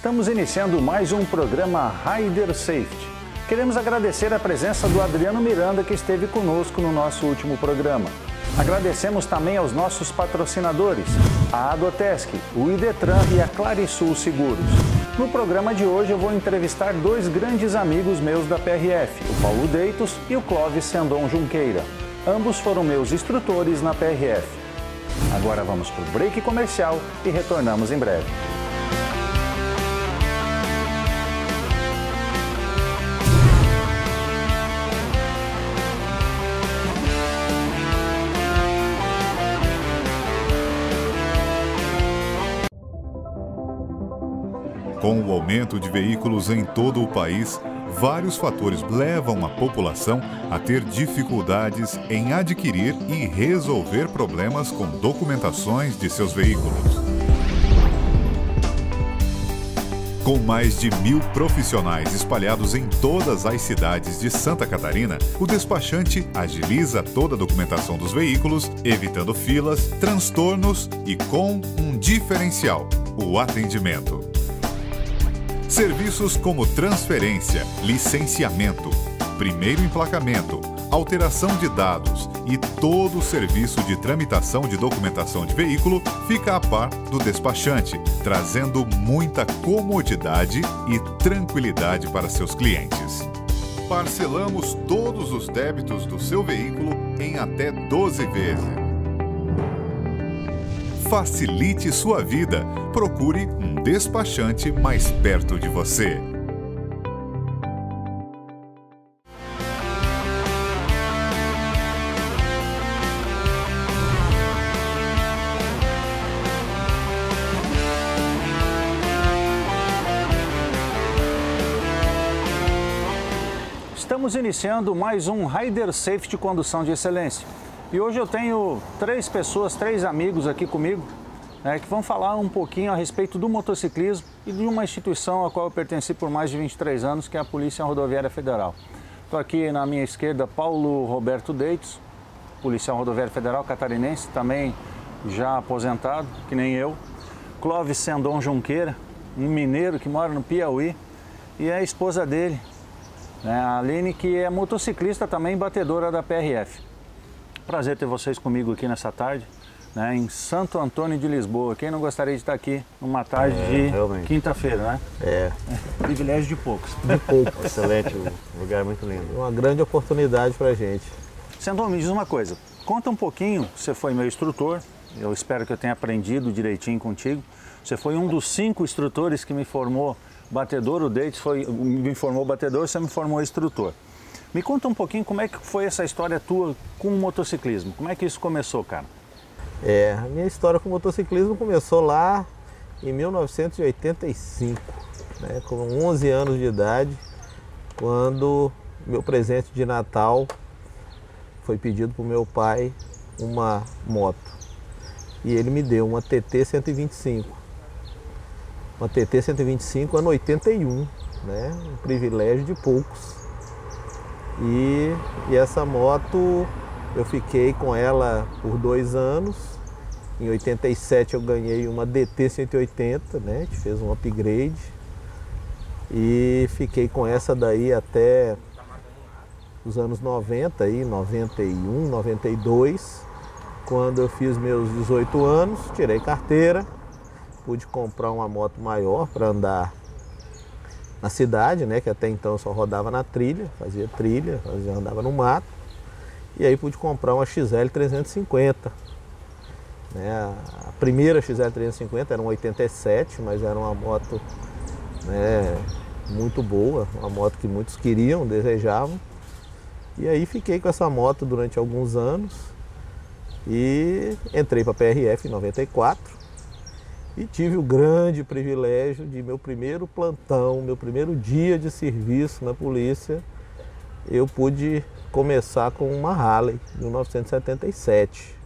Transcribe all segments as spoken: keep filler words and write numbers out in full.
Estamos iniciando mais um programa Rider Safety. Queremos agradecer a presença do Adriano Miranda, que esteve conosco no nosso último programa. Agradecemos também aos nossos patrocinadores, a Adotesc, o Idetran e a Clarisul Seguros. No programa de hoje eu vou entrevistar dois grandes amigos meus da P R F, o Paulo Deitos e o Clóvis Sendon Junqueira. Ambos foram meus instrutores na P R F. Agora vamos para o break comercial e retornamos em breve. Com o aumento de veículos em todo o país, vários fatores levam a população a ter dificuldades em adquirir e resolver problemas com documentações de seus veículos. Com mais de mil profissionais espalhados em todas as cidades de Santa Catarina, o despachante agiliza toda a documentação dos veículos, evitando filas, transtornos e com um diferencial: o atendimento. Serviços como transferência, licenciamento, primeiro emplacamento, alteração de dados e todo o serviço de tramitação de documentação de veículo fica a par do despachante, trazendo muita comodidade e tranquilidade para seus clientes. Parcelamos todos os débitos do seu veículo em até doze vezes. Facilite sua vida. Procure um despachante mais perto de você. Estamos iniciando mais um Rider Safety Condução de Excelência. E hoje eu tenho três pessoas, três amigos aqui comigo, né, que vão falar um pouquinho a respeito do motociclismo e de uma instituição a qual eu pertenci por mais de vinte e três anos, que é a Polícia Rodoviária Federal. Estou aqui na minha esquerda, Paulo Roberto Deitos, Policial Rodoviário Federal catarinense, também já aposentado, que nem eu. Clóvis Sendon Junqueira, um mineiro que mora no Piauí, e a esposa dele, né, a Aline, que é motociclista também, batedora da P R F. Prazer ter vocês comigo aqui nessa tarde, né, em Santo Antônio de Lisboa. Quem não gostaria de estar aqui numa tarde é, de quinta-feira, né? É. é. Privilégio de poucos. De poucos. Excelente, um lugar muito lindo. Uma grande oportunidade para a gente. Sendon, me diz uma coisa, conta um pouquinho, você foi meu instrutor, eu espero que eu tenha aprendido direitinho contigo. Você foi um dos cinco instrutores que me formou batedor, o Deitos foi, me formou batedor, você me formou instrutor. Me conta um pouquinho como é que foi essa história tua com o motociclismo. Como é que isso começou, cara? É, a minha história com o motociclismo começou lá em mil novecentos e oitenta e cinco, né, com onze anos de idade, quando meu presente de Natal foi pedido para o meu pai uma moto. E ele me deu uma T T cento e vinte e cinco. Uma T T cento e vinte e cinco ano oitenta e um, né, um privilégio de poucos. E, e essa moto eu fiquei com ela por dois anos. Em oitenta e sete eu ganhei uma D T cento e oitenta, né? A gente fez um upgrade. E fiquei com essa daí até os anos noventa, aí, noventa e um, noventa e dois. Quando eu fiz meus dezoito anos, tirei carteira, pude comprar uma moto maior para andar na cidade, né, que até então eu só rodava na trilha, fazia trilha, fazia, andava no mato. E aí pude comprar uma X L trezentos e cinquenta. Né, a primeira X L trezentos e cinquenta era um oitenta e sete, mas era uma moto, né, muito boa, uma moto que muitos queriam, desejavam. E aí fiquei com essa moto durante alguns anos e entrei para a P R F em noventa e quatro. E tive o grande privilégio de meu primeiro plantão, meu primeiro dia de serviço na polícia, eu pude começar com uma Harley, mil novecentos e setenta e sete.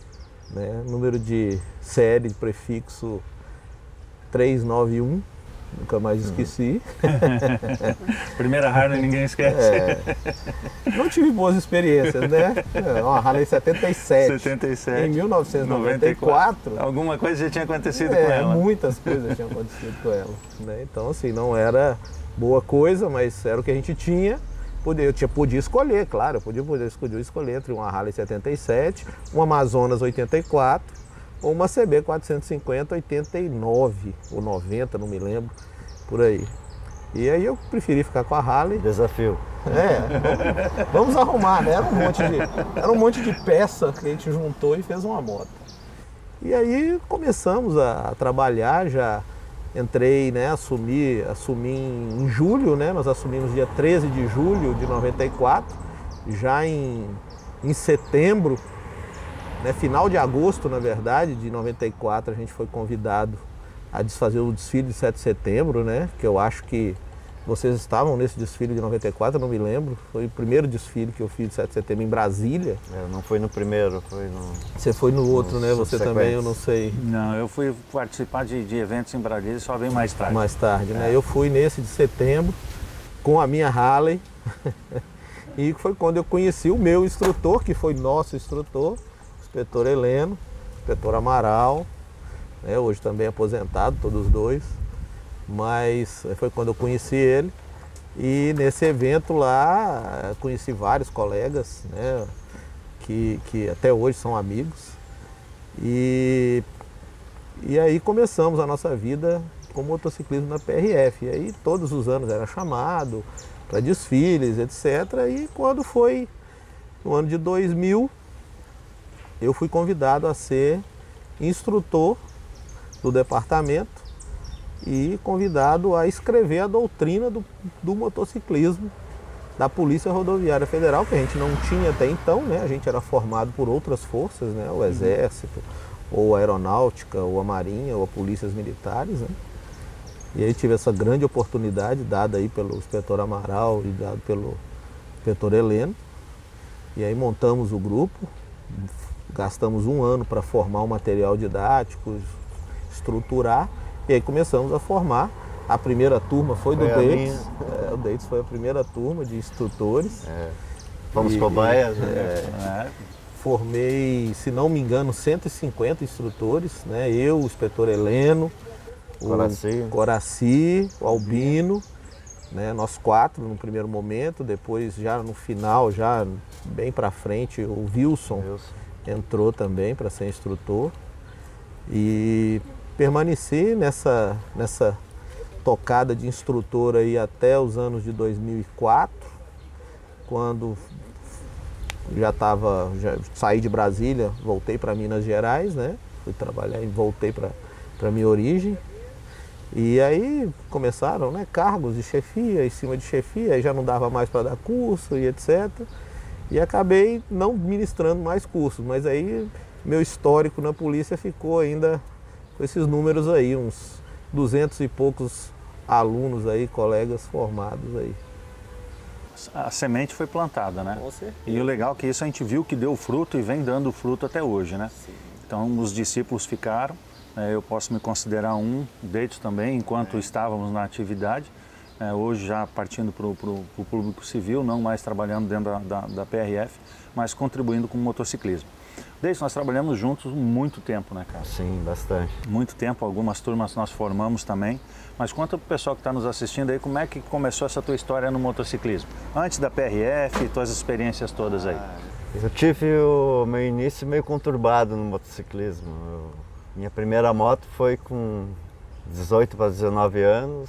Né? Número de série, prefixo trezentos e noventa e um, nunca mais esqueci. Primeira Harley ninguém esquece. É, não tive boas experiências, né? Uma Harley setenta e sete. setenta e sete. Em mil novecentos e noventa e quatro. Alguma coisa já tinha acontecido é, com ela. Muitas coisas tinham acontecido com ela. Né? Então, assim, não era boa coisa, mas era o que a gente tinha. Eu tinha, podia escolher, claro, eu podia, podia escolher, escolher entre uma Harley setenta e sete, uma Amazonas oitenta e quatro ou uma C B quatrocentos e cinquenta oitenta e nove ou noventa, não me lembro, por aí. E aí eu preferi ficar com a Harley. Desafio. É, vamos arrumar, né? Era um monte de, era um monte de peça que a gente juntou e fez uma moto. E aí começamos a, a trabalhar, já entrei, né, assumi, assumi em, em julho, né? Nós assumimos dia treze de julho de noventa e quatro, já em, em setembro, né, final de agosto, na verdade, de noventa e quatro, a gente foi convidado a desfazer o desfile de sete de setembro, né? Que eu acho que vocês estavam nesse desfile de noventa e quatro, eu não me lembro. Foi o primeiro desfile que eu fiz de sete de setembro em Brasília. É, não foi no primeiro, foi no... Você foi no outro, né? Você também, eu não sei. Não, eu fui participar de, de eventos em Brasília, só vem mais tarde. Mais tarde, né? É. Eu fui nesse de setembro com a minha Harley. E foi quando eu conheci o meu instrutor, que foi nosso instrutor, o inspetor Heleno, inspetor Amaral, né? Hoje também aposentado, todos os dois. Mas foi quando eu conheci ele, e nesse evento lá conheci vários colegas, né, que, que até hoje são amigos, e, e aí começamos a nossa vida com motociclismo na P R F. E aí todos os anos era chamado para desfiles, etcétera. E quando foi no ano de dois mil, eu fui convidado a ser instrutor do departamento e convidado a escrever a doutrina do, do motociclismo da Polícia Rodoviária Federal, que a gente não tinha até então, né? A gente era formado por outras forças, né? O Exército, ou a Aeronáutica, ou a Marinha, ou a Polícias Militares, né? E aí tive essa grande oportunidade dada aí pelo inspetor Amaral e dado pelo inspetor Heleno. E aí montamos o grupo, gastamos um ano para formar o material didático, estruturar. E aí começamos a formar. A primeira turma foi, foi do Dates. É, o Dates foi a primeira turma de instrutores. É. Fomos cobaias. Né? É, formei, se não me engano, cento e cinquenta instrutores, né? Eu, o inspetor Heleno, Coraci. o Coraci, o Albino, né? Nós quatro no primeiro momento. Depois, já no final, já bem para frente, o Wilson, Wilson entrou também para ser instrutor. E permaneci nessa, nessa tocada de instrutor aí até os anos de dois mil e quatro, quando já estava, já saí de Brasília, voltei para Minas Gerais, né? Fui trabalhar e voltei para a minha origem. E aí começaram, né, cargos de chefia, em cima de chefia, aí já não dava mais para dar curso e etcétera. E acabei não ministrando mais cursos, mas aí meu histórico na polícia ficou ainda com esses números aí, uns duzentos e poucos alunos aí, colegas formados aí. A semente foi plantada, né? Com certeza. E o legal é que isso a gente viu que deu fruto e vem dando fruto até hoje, né? Sim. Então os discípulos ficaram, né? Eu posso me considerar um deles também, enquanto é. estávamos na atividade. É, hoje já partindo para o público civil, não mais trabalhando dentro da, da, da P R F, mas contribuindo com o motociclismo. Desde nós trabalhamos juntos muito tempo, né, cara? Sim, bastante. Muito tempo, algumas turmas nós formamos também. Mas conta para o pessoal que está nos assistindo aí, como é que começou essa tua história no motociclismo? Antes da P R F, tuas experiências todas aí. Eu tive o meu início meio conturbado no motociclismo. Eu, minha primeira moto foi com dezoito para dezenove anos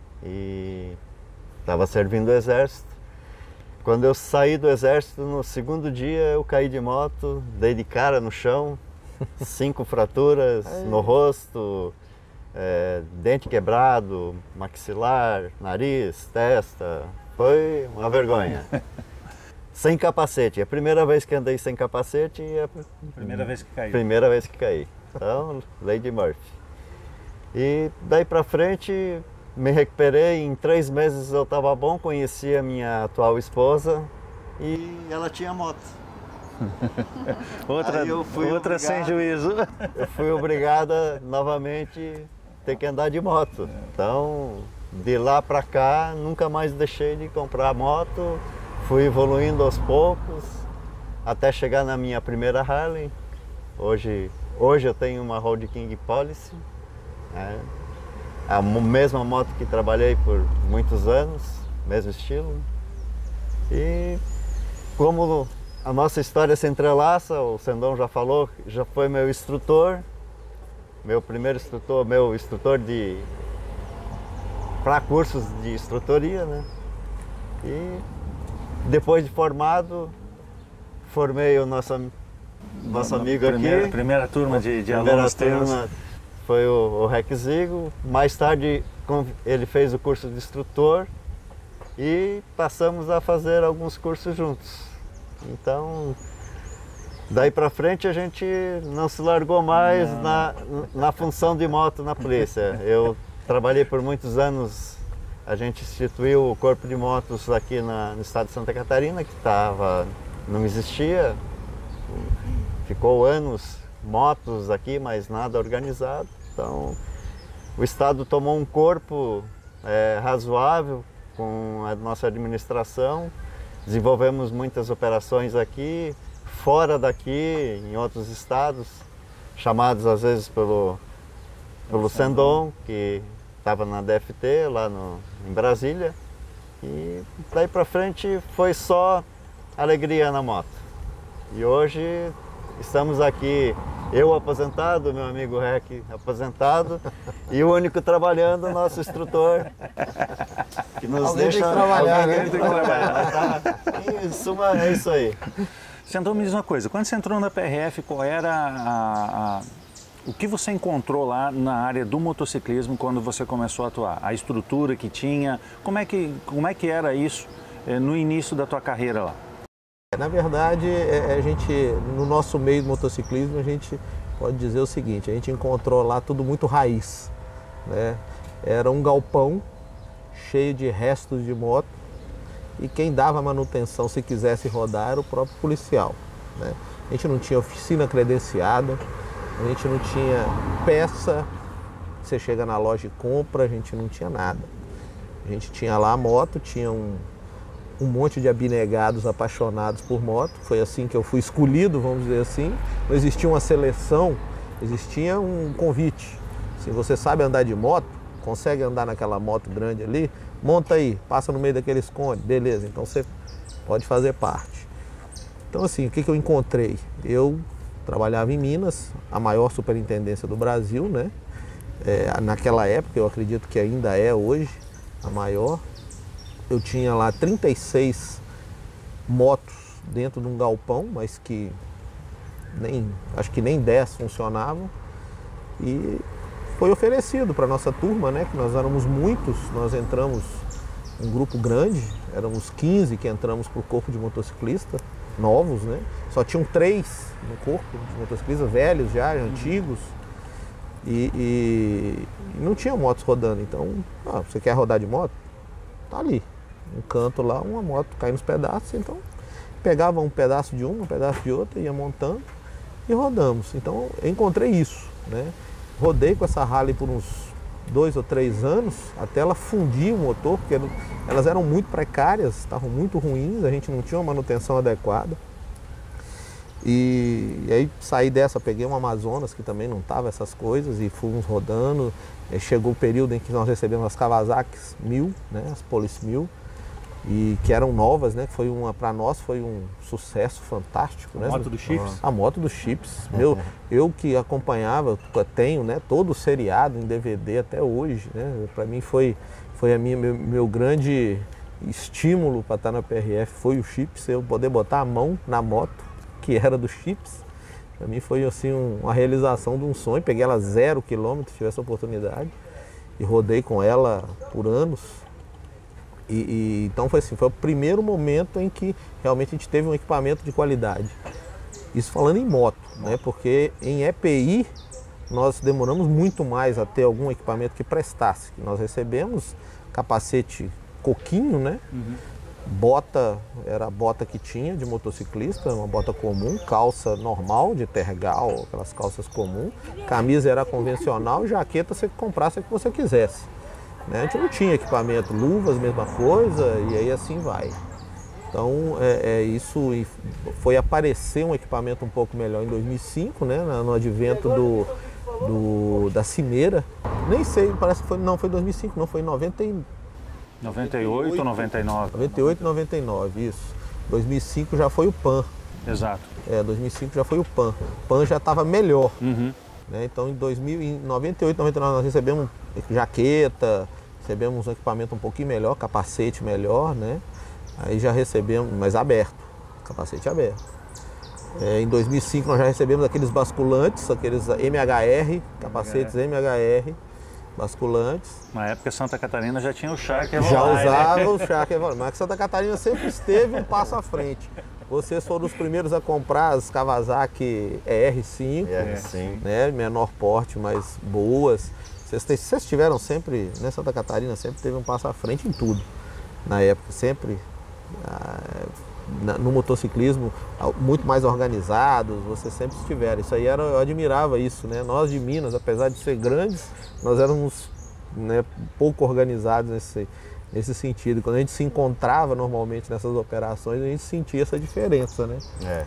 e estava servindo o exército. Quando eu saí do exército, no segundo dia eu caí de moto, dei de cara no chão, cinco fraturas no rosto, é, dente quebrado, maxilar, nariz, testa, foi uma vergonha. Sem capacete, a primeira vez que andei sem capacete e a primeira vez que caí. Primeira vez que caí, então lei de Murphy. E daí pra frente me recuperei, em três meses eu estava bom, conheci a minha atual esposa e ela tinha moto. outra outra obrigado, sem juízo. Eu fui obrigada novamente a ter que andar de moto. Então, de lá para cá, nunca mais deixei de comprar moto. Fui evoluindo aos poucos, até chegar na minha primeira Harley. Hoje, hoje eu tenho uma Road King Policy, né? A mesma moto que trabalhei por muitos anos, mesmo estilo. E como a nossa história se entrelaça, o Sendon já falou, já foi meu instrutor, meu primeiro instrutor, meu instrutor de para cursos de instrutoria, né? E depois de formado, formei o nosso, nosso amigo primeira, aqui. Primeira turma de, de primeira alunos teus. turma foi o, o Rec Zigo. Mais tarde ele fez o curso de instrutor e passamos a fazer alguns cursos juntos. Então, daí para frente a gente não se largou mais na, na função de moto na polícia. Eu trabalhei por muitos anos, a gente instituiu o Corpo de Motos aqui na, no estado de Santa Catarina, que tava, não existia. Ficou anos motos aqui, mas nada organizado. Então, o estado tomou um corpo é, razoável com a nossa administração. Desenvolvemos muitas operações aqui, fora daqui, em outros estados, chamados às vezes pelo, pelo Sendon, que estava na D F T, lá no, em Brasília. E daí para frente foi só alegria na moto. E hoje estamos aqui, eu aposentado, meu amigo Rec aposentado, e o único trabalhando, nosso instrutor, que nos Alguém deixa... tem que trabalhar, alguém né? tem que trabalhar, tá? Em suma, é isso aí. Sendon, me diz uma coisa, quando você entrou na P R F, qual era a, a, o que você encontrou lá na área do motociclismo quando você começou a atuar? A estrutura que tinha, como é que, como é que era isso eh, no início da tua carreira lá? Na verdade, a gente, no nosso meio do motociclismo, a gente pode dizer o seguinte, a gente encontrou lá tudo muito raiz, né? Era um galpão cheio de restos de moto e quem dava manutenção, se quisesse rodar, era o próprio policial, né? A gente não tinha oficina credenciada, a gente não tinha peça, você chega na loja e compra, a gente não tinha nada. A gente tinha lá a moto, tinha um... um monte de abnegados apaixonados por moto, foi assim que eu fui escolhido, vamos dizer assim. Não existia uma seleção, existia um convite. Se você sabe andar de moto, consegue andar naquela moto grande ali, monta aí, passa no meio daqueles cones, beleza, então você pode fazer parte. Então assim, o que, que eu encontrei? Eu trabalhava em Minas, a maior superintendência do Brasil, né? É, naquela época, eu acredito que ainda é hoje a maior. Eu tinha lá trinta e seis motos dentro de um galpão, mas que nem, acho que nem dez funcionavam. E foi oferecido para a nossa turma, né, que nós éramos muitos, nós entramos um grupo grande, éramos quinze que entramos para o corpo de motociclista, novos, né? Só tinham três no corpo de motociclistas, velhos já, antigos. E, e, e não tinha motos rodando, então, ah, você quer rodar de moto? Tá ali. Um canto lá, uma moto cai nos pedaços, então pegava um pedaço de uma, um pedaço de outra, ia montando e rodamos. Então eu encontrei isso, né? Rodei com essa Harley por uns dois ou três anos, até ela fundir o motor, porque elas eram muito precárias, estavam muito ruins, a gente não tinha uma manutenção adequada. E, e aí saí dessa, peguei uma Amazonas que também não tava essas coisas e fomos rodando. E chegou o período em que nós recebemos as Kawasaki mil, né, as Police mil, e que eram novas, né? Foi uma, para nós foi um sucesso fantástico, a né? moto dos chips? A moto dos chips. Meu, eu que acompanhava, tenho, né, todo o seriado em D V D até hoje, né? Para mim foi foi a minha meu, meu grande estímulo para estar na P R F foi o chips, eu poder botar a mão na moto que era dos chips. Para mim foi assim um, uma realização de um sonho. Peguei ela zero quilômetros, tive essa oportunidade e rodei com ela por anos. E, e, então foi assim, foi o primeiro momento em que realmente a gente teve um equipamento de qualidade. Isso falando em moto, né? Porque em E P I nós demoramos muito mais a ter algum equipamento que prestasse. Nós recebemos capacete coquinho, né? Uhum. Bota, era a bota que tinha de motociclista, uma bota comum, calça normal de tergal, aquelas calças comuns, camisa era convencional, jaqueta você comprasse a que você quisesse. Né? A gente não tinha equipamento, luvas, mesma coisa, e aí assim vai. Então, é, é, isso foi aparecer um equipamento um pouco melhor em dois mil e cinco, né, no advento do, do, da Cimeira. Nem sei, parece que foi, não foi dois mil e cinco, não, foi em noventa e... noventa e oito ou noventa e nove? noventa e oito e noventa e nove, isso. dois mil e cinco já foi o Pan. Exato. É, dois mil e cinco já foi o Pan. O Pan já estava melhor. Uhum. Né? Então, em, dois mil, em noventa e oito, noventa e nove, nós recebemos jaqueta, recebemos um equipamento um pouquinho melhor, capacete melhor, né? Aí já recebemos, mas aberto, capacete aberto. É, em dois mil e cinco nós já recebemos aqueles basculantes, aqueles M H R, capacetes M H R, basculantes. Na época Santa Catarina já tinha o Shark Já Evoline, usava né? o Shark Evoline, mas Santa Catarina sempre esteve um passo à frente. Vocês foram os primeiros a comprar as Kawasaki E R cinco, É, sim. né, menor porte, mas boas. Vocês, te- vocês tiveram sempre, né, Santa Catarina sempre teve um passo à frente em tudo. Na época, sempre ah, na- no motociclismo, ah, muito mais organizados, vocês sempre estiveram. Isso aí era, eu admirava isso, né? Nós de Minas, apesar de ser grandes, nós éramos, né, pouco organizados nesse, nesse sentido. Quando a gente se encontrava normalmente nessas operações, a gente sentia essa diferença, né? É.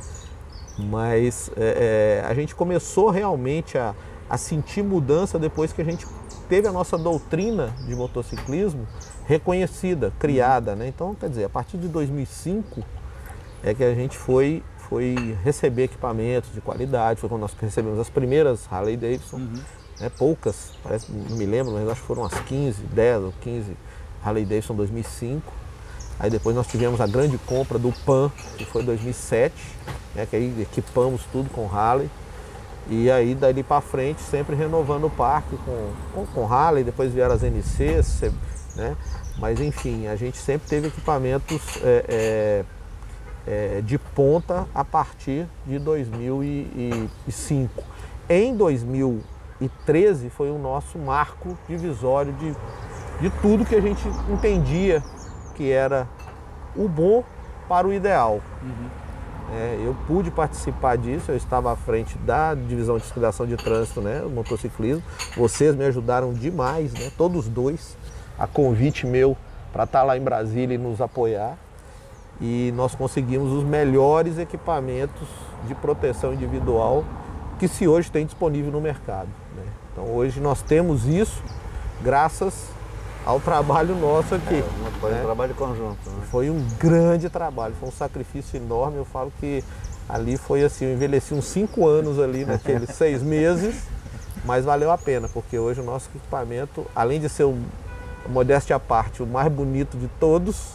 Mas é, é, a gente começou realmente a, a sentir mudança depois que a gente teve a nossa doutrina de motociclismo reconhecida, criada, né? Então, quer dizer, a partir de dois mil e cinco é que a gente foi, foi receber equipamentos de qualidade, foi quando nós recebemos as primeiras Harley Davidson, Uhum. né? Poucas, parece, não me lembro, mas acho que foram umas quinze, dez ou quinze Harley Davidson dois mil e cinco. Aí depois nós tivemos a grande compra do Pan, que foi em dois mil e sete, né? Que aí equipamos tudo com Harley. E aí dali para frente sempre renovando o parque com, com, com Harley, depois vieram as N Cs, né? Mas enfim, a gente sempre teve equipamentos é, é, é, de ponta a partir de dois mil e cinco. Em dois mil e treze foi o nosso marco divisório de, de tudo que a gente entendia que era o bom para o ideal. Uhum. É, eu pude participar disso, eu estava à frente da divisão de fiscalização de trânsito, né, o motociclismo. Vocês me ajudaram demais, né, todos dois, a convite meu para estar lá em Brasília e nos apoiar. E nós conseguimos os melhores equipamentos de proteção individual que se hoje tem disponível no mercado, né? Então hoje nós temos isso graças ao trabalho nosso aqui. É, foi né? um trabalho conjunto, né? Foi um grande trabalho, foi um sacrifício enorme. Eu falo que ali foi assim, eu envelheci uns cinco anos ali naqueles seis meses, mas valeu a pena, porque hoje o nosso equipamento, além de ser, um, modéstia à parte, o mais bonito de todos,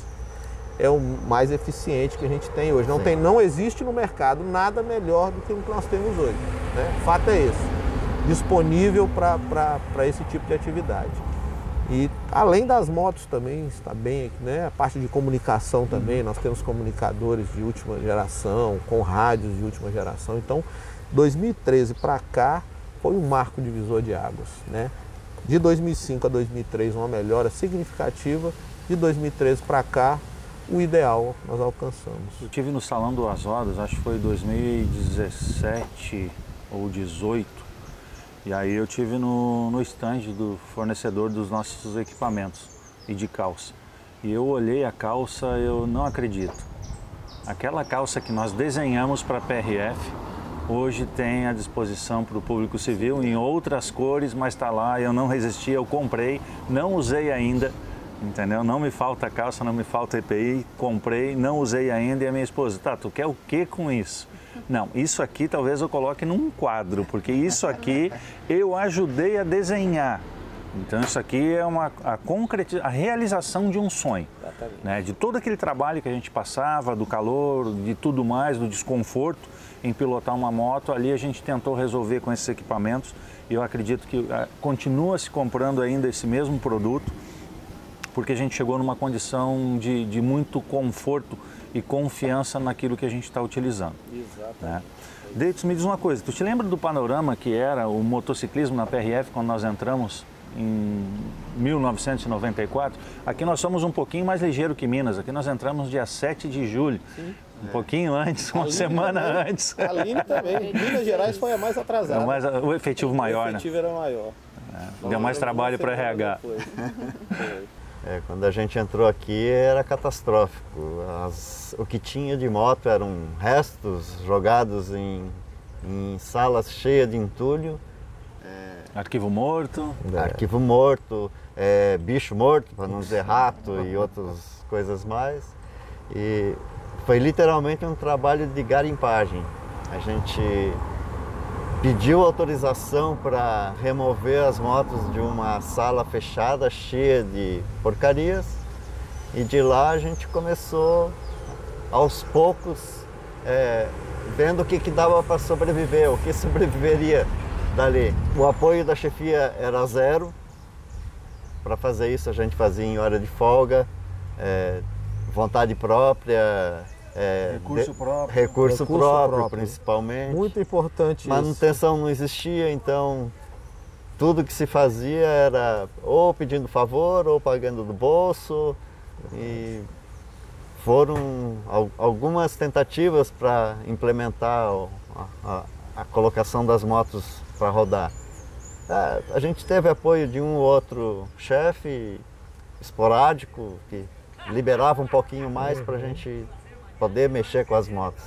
é o mais eficiente que a gente tem hoje. Não, tem, não existe no mercado nada melhor do que o que nós temos hoje, né? O fato é esse, disponível para esse tipo de atividade. E além das motos também está bem, né? A parte de comunicação também, nós temos comunicadores de última geração, com rádios de última geração. Então, dois mil e treze para cá foi um marco divisor de águas, né? De dois mil e cinco a dois mil e treze uma melhora significativa, de dois mil e treze para cá o ideal nós alcançamos. Eu estive no Salão do Rodas, acho que foi dois mil e dezessete ou dezoito. E aí eu tive no, no stand do fornecedor dos nossos equipamentos e de calça. E eu olhei a calça, eu não acredito. Aquela calça que nós desenhamos para a P R F, hoje tem à disposição para o público civil em outras cores, mas está lá, eu não resisti, eu comprei, não usei ainda, entendeu? Não me falta calça, não me falta E P I, comprei, não usei ainda e a minha esposa, tá, tu quer o que com isso? Não, isso aqui talvez eu coloque num quadro, porque isso aqui eu ajudei a desenhar. Então isso aqui é uma, a, concreti- a realização de um sonho, né? De todo aquele trabalho que a gente passava, do calor, de tudo mais, do desconforto em pilotar uma moto, ali a gente tentou resolver com esses equipamentos e eu acredito que a, continua se comprando ainda esse mesmo produto, porque a gente chegou numa condição de, de muito conforto e confiança naquilo que a gente está utilizando. Exato. Né? Davidson, me diz uma coisa, tu te lembra do panorama que era o motociclismo na P R F quando nós entramos em mil novecentos e noventa e quatro. Aqui nós somos um pouquinho mais ligeiro que Minas. Aqui nós entramos dia sete de julho. Sim. Um é. pouquinho antes, uma Aline semana também. antes. A Aline também. Minas Gerais foi a mais atrasada. É mais, o efetivo maior, né? O efetivo né? era maior. É, deu mais trabalho para R H. É, quando a gente entrou aqui era catastrófico. As, o que tinha de moto eram restos jogados em, em salas cheias de entulho. É, arquivo morto. É. Arquivo morto, é, bicho morto, para não dizer rato e outras coisas mais. E foi literalmente um trabalho de garimpagem. A gente pediu autorização para remover as motos de uma sala fechada, cheia de porcarias, e de lá a gente começou, aos poucos, é, vendo o que, que dava para sobreviver, o que sobreviveria dali. O apoio da chefia era zero. Para fazer isso a gente fazia em hora de folga, é, vontade própria, É, recurso de, próprio. Recurso, recurso próprio, próprio, principalmente. Muito importante Manutenção isso. não existia, então tudo que se fazia era ou pedindo favor ou pagando do bolso. E foram algumas tentativas para implementar a, a, a colocação das motos para rodar. É, a gente teve apoio de um ou outro chefe esporádico que liberava um pouquinho mais para a gente poder mexer com as motos.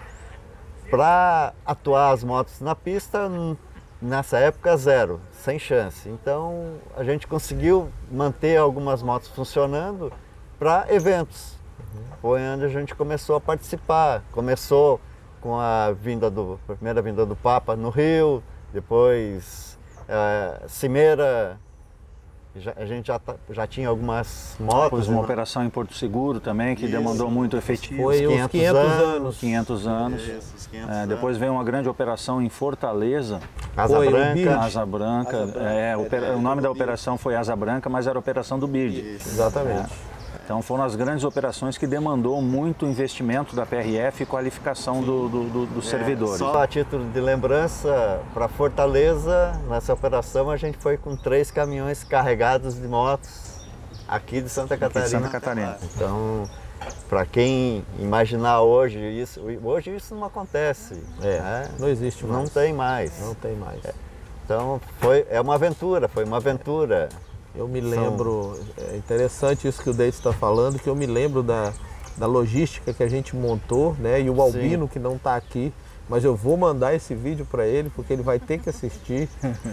Para atuar as motos na pista, nessa época zero, sem chance. Então a gente conseguiu manter algumas motos funcionando para eventos. Foi onde a gente começou a participar. Começou com a vinda do, a primeira vinda do Papa no Rio, depois é, Cimeira. Já, a gente já, já tinha algumas motos. Depois uma operação em Porto Seguro também, que Isso. demandou muito efetivo. Foi os quinhentos anos. quinhentos anos. Isso, os quinhentos é, anos. Depois veio uma grande operação em Fortaleza. Asa foi Branca. Asa Branca. Asa Branca. É, opera, o nome da operação foi Asa Branca, mas era a operação do Bird. Isso. Exatamente. É. Então foram as grandes operações que demandou muito investimento da P R F e qualificação do, do, do, dos é, servidores. Só a título de lembrança, para Fortaleza, nessa operação a gente foi com três caminhões carregados de motos aqui de Santa Catarina. Aqui de Santa Catarina. Então, para quem imaginar hoje isso, hoje isso não acontece. É, né? Não existe mais. Não tem mais. Não tem mais. É. Então foi, é uma aventura, foi uma aventura. Eu me lembro, São... é interessante isso que o Deito está falando, que eu me lembro da, da logística que a gente montou, né? E o Albino, Sim. que não está aqui, mas eu vou mandar esse vídeo para ele, porque ele vai ter que assistir.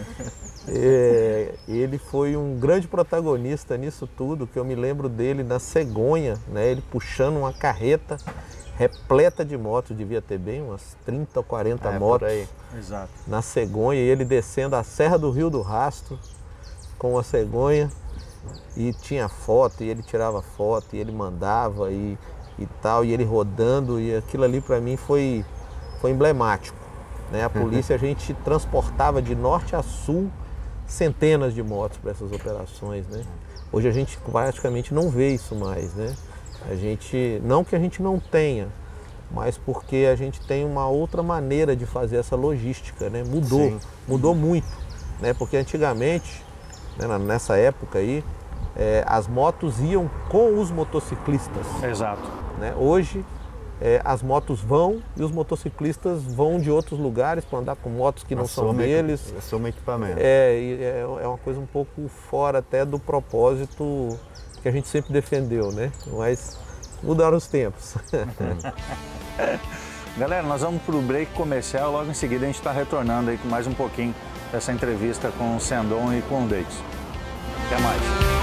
é, ele foi um grande protagonista nisso tudo, que eu me lembro dele na cegonha, né? Ele puxando uma carreta repleta de motos, devia ter bem umas trinta ou quarenta é, motos aí. Exato. Na cegonha, e ele descendo a Serra do Rio do Rastro, com a cegonha, e tinha foto, e ele tirava foto, e ele mandava, e, e tal, e ele rodando, e aquilo ali para mim foi, foi emblemático, né? A polícia, a gente transportava de norte a sul centenas de motos para essas operações, né? Hoje a gente praticamente não vê isso mais, né? A gente, não que a gente não tenha, mas porque a gente tem uma outra maneira de fazer essa logística, né? Mudou, Sim. mudou muito, né? Porque antigamente, nessa época aí, é, as motos iam com os motociclistas. Exato. Né? Hoje, é, as motos vão e os motociclistas vão de outros lugares para andar com motos que não são deles. Assumem equipamento. É, é, é uma coisa um pouco fora até do propósito que a gente sempre defendeu, né? Mas mudaram os tempos. Galera, nós vamos para o break comercial, logo em seguida a gente está retornando aí com mais um pouquinho dessa entrevista com o Sendon e com o Deito. Até mais.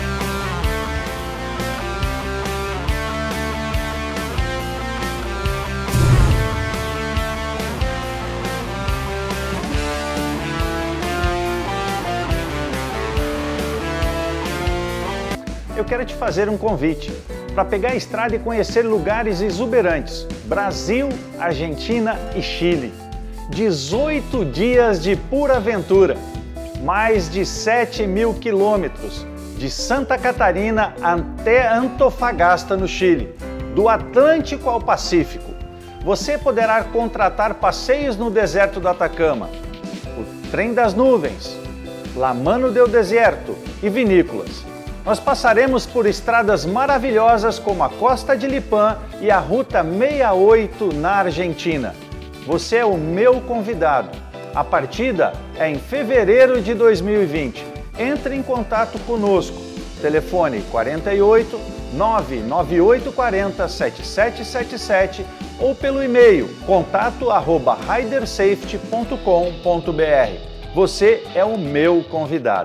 Eu quero te fazer um convite para pegar a estrada e conhecer lugares exuberantes: Brasil, Argentina e Chile. dezoito dias de pura aventura, mais de sete mil quilômetros, de Santa Catarina até Antofagasta, no Chile, do Atlântico ao Pacífico. Você poderá contratar passeios no deserto do Atacama, o Trem das Nuvens, La Mano del Desierto e vinícolas. Nós passaremos por estradas maravilhosas como a Costa de Lipan e a Ruta sessenta e oito na Argentina. Você é o meu convidado. A partida é em fevereiro de dois mil e vinte. Entre em contato conosco. Telefone quarenta e oito, nove nove oito quatro zero, sete sete sete sete ou pelo e-mail contato arroba rider safety ponto com ponto br. Você é o meu convidado.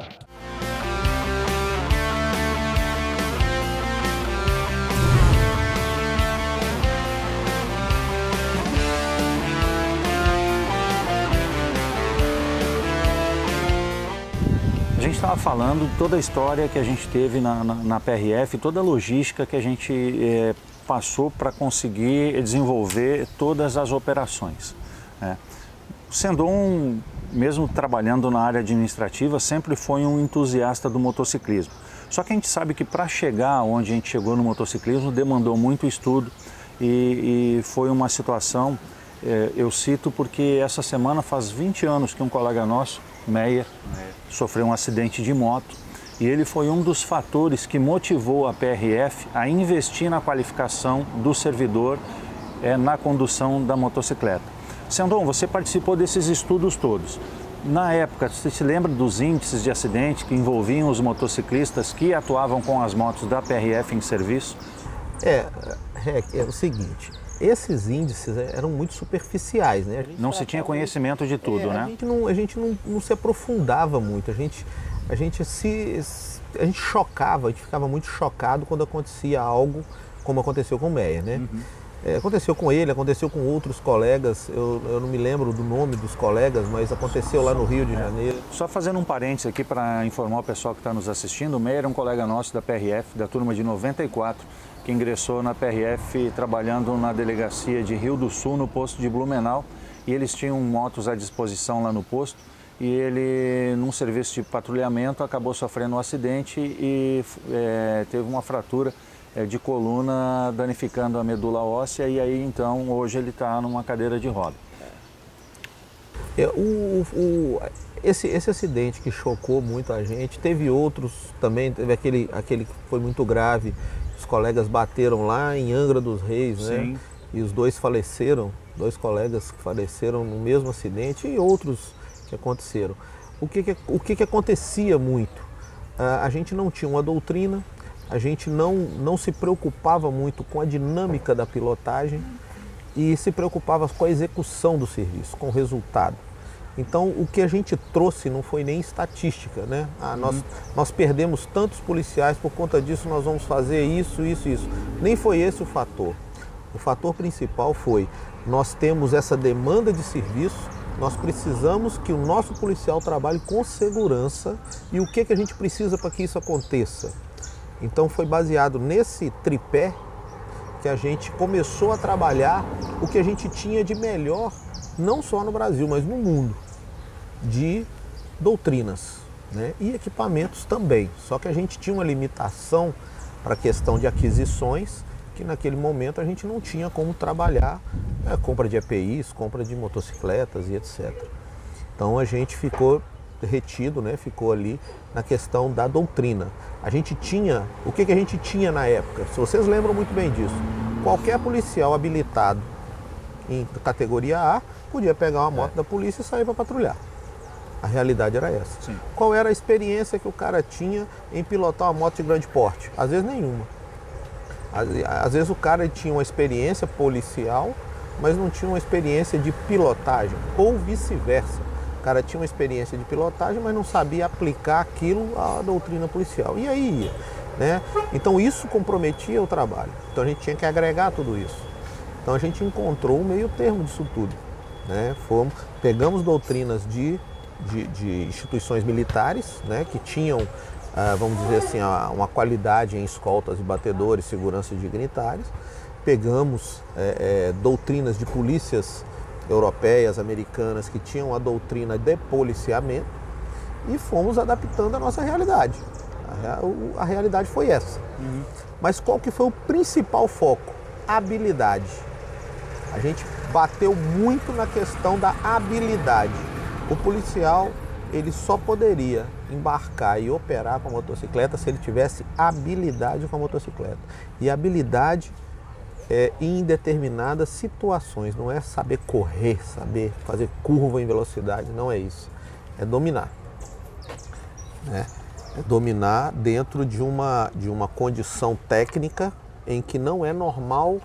A gente estava falando toda a história que a gente teve na, na, na P R F, toda a logística que a gente é, passou para conseguir desenvolver todas as operações. Né? O Sendon, mesmo trabalhando na área administrativa, sempre foi um entusiasta do motociclismo. Só que a gente sabe que para chegar onde a gente chegou no motociclismo demandou muito estudo e, e foi uma situação, é, eu cito porque essa semana faz vinte anos que um colega nosso, Meyer, sofreu um acidente de moto e ele foi um dos fatores que motivou a P R F a investir na qualificação do servidor é, na condução da motocicleta. Sendon, você participou desses estudos todos. Na época, você se lembra dos índices de acidente que envolviam os motociclistas que atuavam com as motos da P R F em serviço? É, é, é o seguinte, esses índices eram muito superficiais, né? Não se tinha conhecimento de tudo, é, né? A gente, não, a gente não, não se aprofundava muito, a gente, a gente se... a gente chocava, a gente ficava muito chocado quando acontecia algo como aconteceu com o Meyer, né? Uhum. É, aconteceu com ele, aconteceu com outros colegas, eu, eu não me lembro do nome dos colegas, mas aconteceu lá no Rio de Janeiro. Só fazendo um parênteses aqui para informar o pessoal que está nos assistindo, o Meyer é um colega nosso da P R F, da turma de noventa e quatro, que ingressou na P R F trabalhando na delegacia de Rio do Sul, no posto de Blumenau, e eles tinham motos à disposição lá no posto, e ele, num serviço de patrulhamento, acabou sofrendo um acidente e é, teve uma fratura de coluna danificando a medula óssea e aí então hoje ele está numa cadeira de roda. É, o, o, esse, esse acidente que chocou muito a gente, teve outros também, teve aquele, aquele que foi muito grave, os colegas bateram lá em Angra dos Reis, né? Sim. E os dois faleceram, dois colegas que faleceram no mesmo acidente e outros que aconteceram. O que, que, o que, que acontecia muito? Ah, a gente não tinha uma doutrina, a gente não, não se preocupava muito com a dinâmica da pilotagem e se preocupava com a execução do serviço, com o resultado. Então, o que a gente trouxe não foi nem estatística, né? Ah, nós, uhum. nós perdemos tantos policiais, por conta disso nós vamos fazer isso, isso, isso. Nem foi esse o fator. O fator principal foi, nós temos essa demanda de serviço, nós precisamos que o nosso policial trabalhe com segurança e o que, que a gente precisa para que isso aconteça. Então foi baseado nesse tripé que a gente começou a trabalhar o que a gente tinha de melhor, não só no Brasil, mas no mundo, de doutrinas, né? E equipamentos também. Só que a gente tinha uma limitação para a questão de aquisições, que naquele momento a gente não tinha como trabalhar é, compra de E P Is, compra de motocicletas e etcétera. Então a gente ficou retido, né? Ficou ali na questão da doutrina. A gente tinha, o que, que a gente tinha na época? Se vocês lembram muito bem disso, qualquer policial habilitado em categoria A podia pegar uma moto é. da polícia e sair para patrulhar. A realidade era essa. Sim. Qual era a experiência que o cara tinha em pilotar uma moto de grande porte? Às vezes nenhuma. Às, às vezes o cara tinha uma experiência policial, mas não tinha uma experiência de pilotagem, ou vice-versa. O cara tinha uma experiência de pilotagem, mas não sabia aplicar aquilo à doutrina policial. E aí ia, né? Então isso comprometia o trabalho. Então a gente tinha que agregar tudo isso. Então a gente encontrou o meio termo disso tudo, né? Fomos, pegamos doutrinas de, de, de instituições militares, né? Que tinham, ah, vamos dizer assim, uma qualidade em escoltas e batedores, segurança dignitários. Pegamos é, é, doutrinas de polícias europeias, americanas, que tinham a doutrina de policiamento e fomos adaptando a nossa realidade. A, a realidade foi essa. Uhum. Mas qual que foi o principal foco? Habilidade. A gente bateu muito na questão da habilidade. O policial, ele só poderia embarcar e operar com a motocicleta se ele tivesse habilidade com a motocicleta. E habilidade é em determinadas situações, não é saber correr, saber fazer curva em velocidade, não é isso. É dominar. Né? É dominar dentro de uma, de uma condição técnica em que não é normal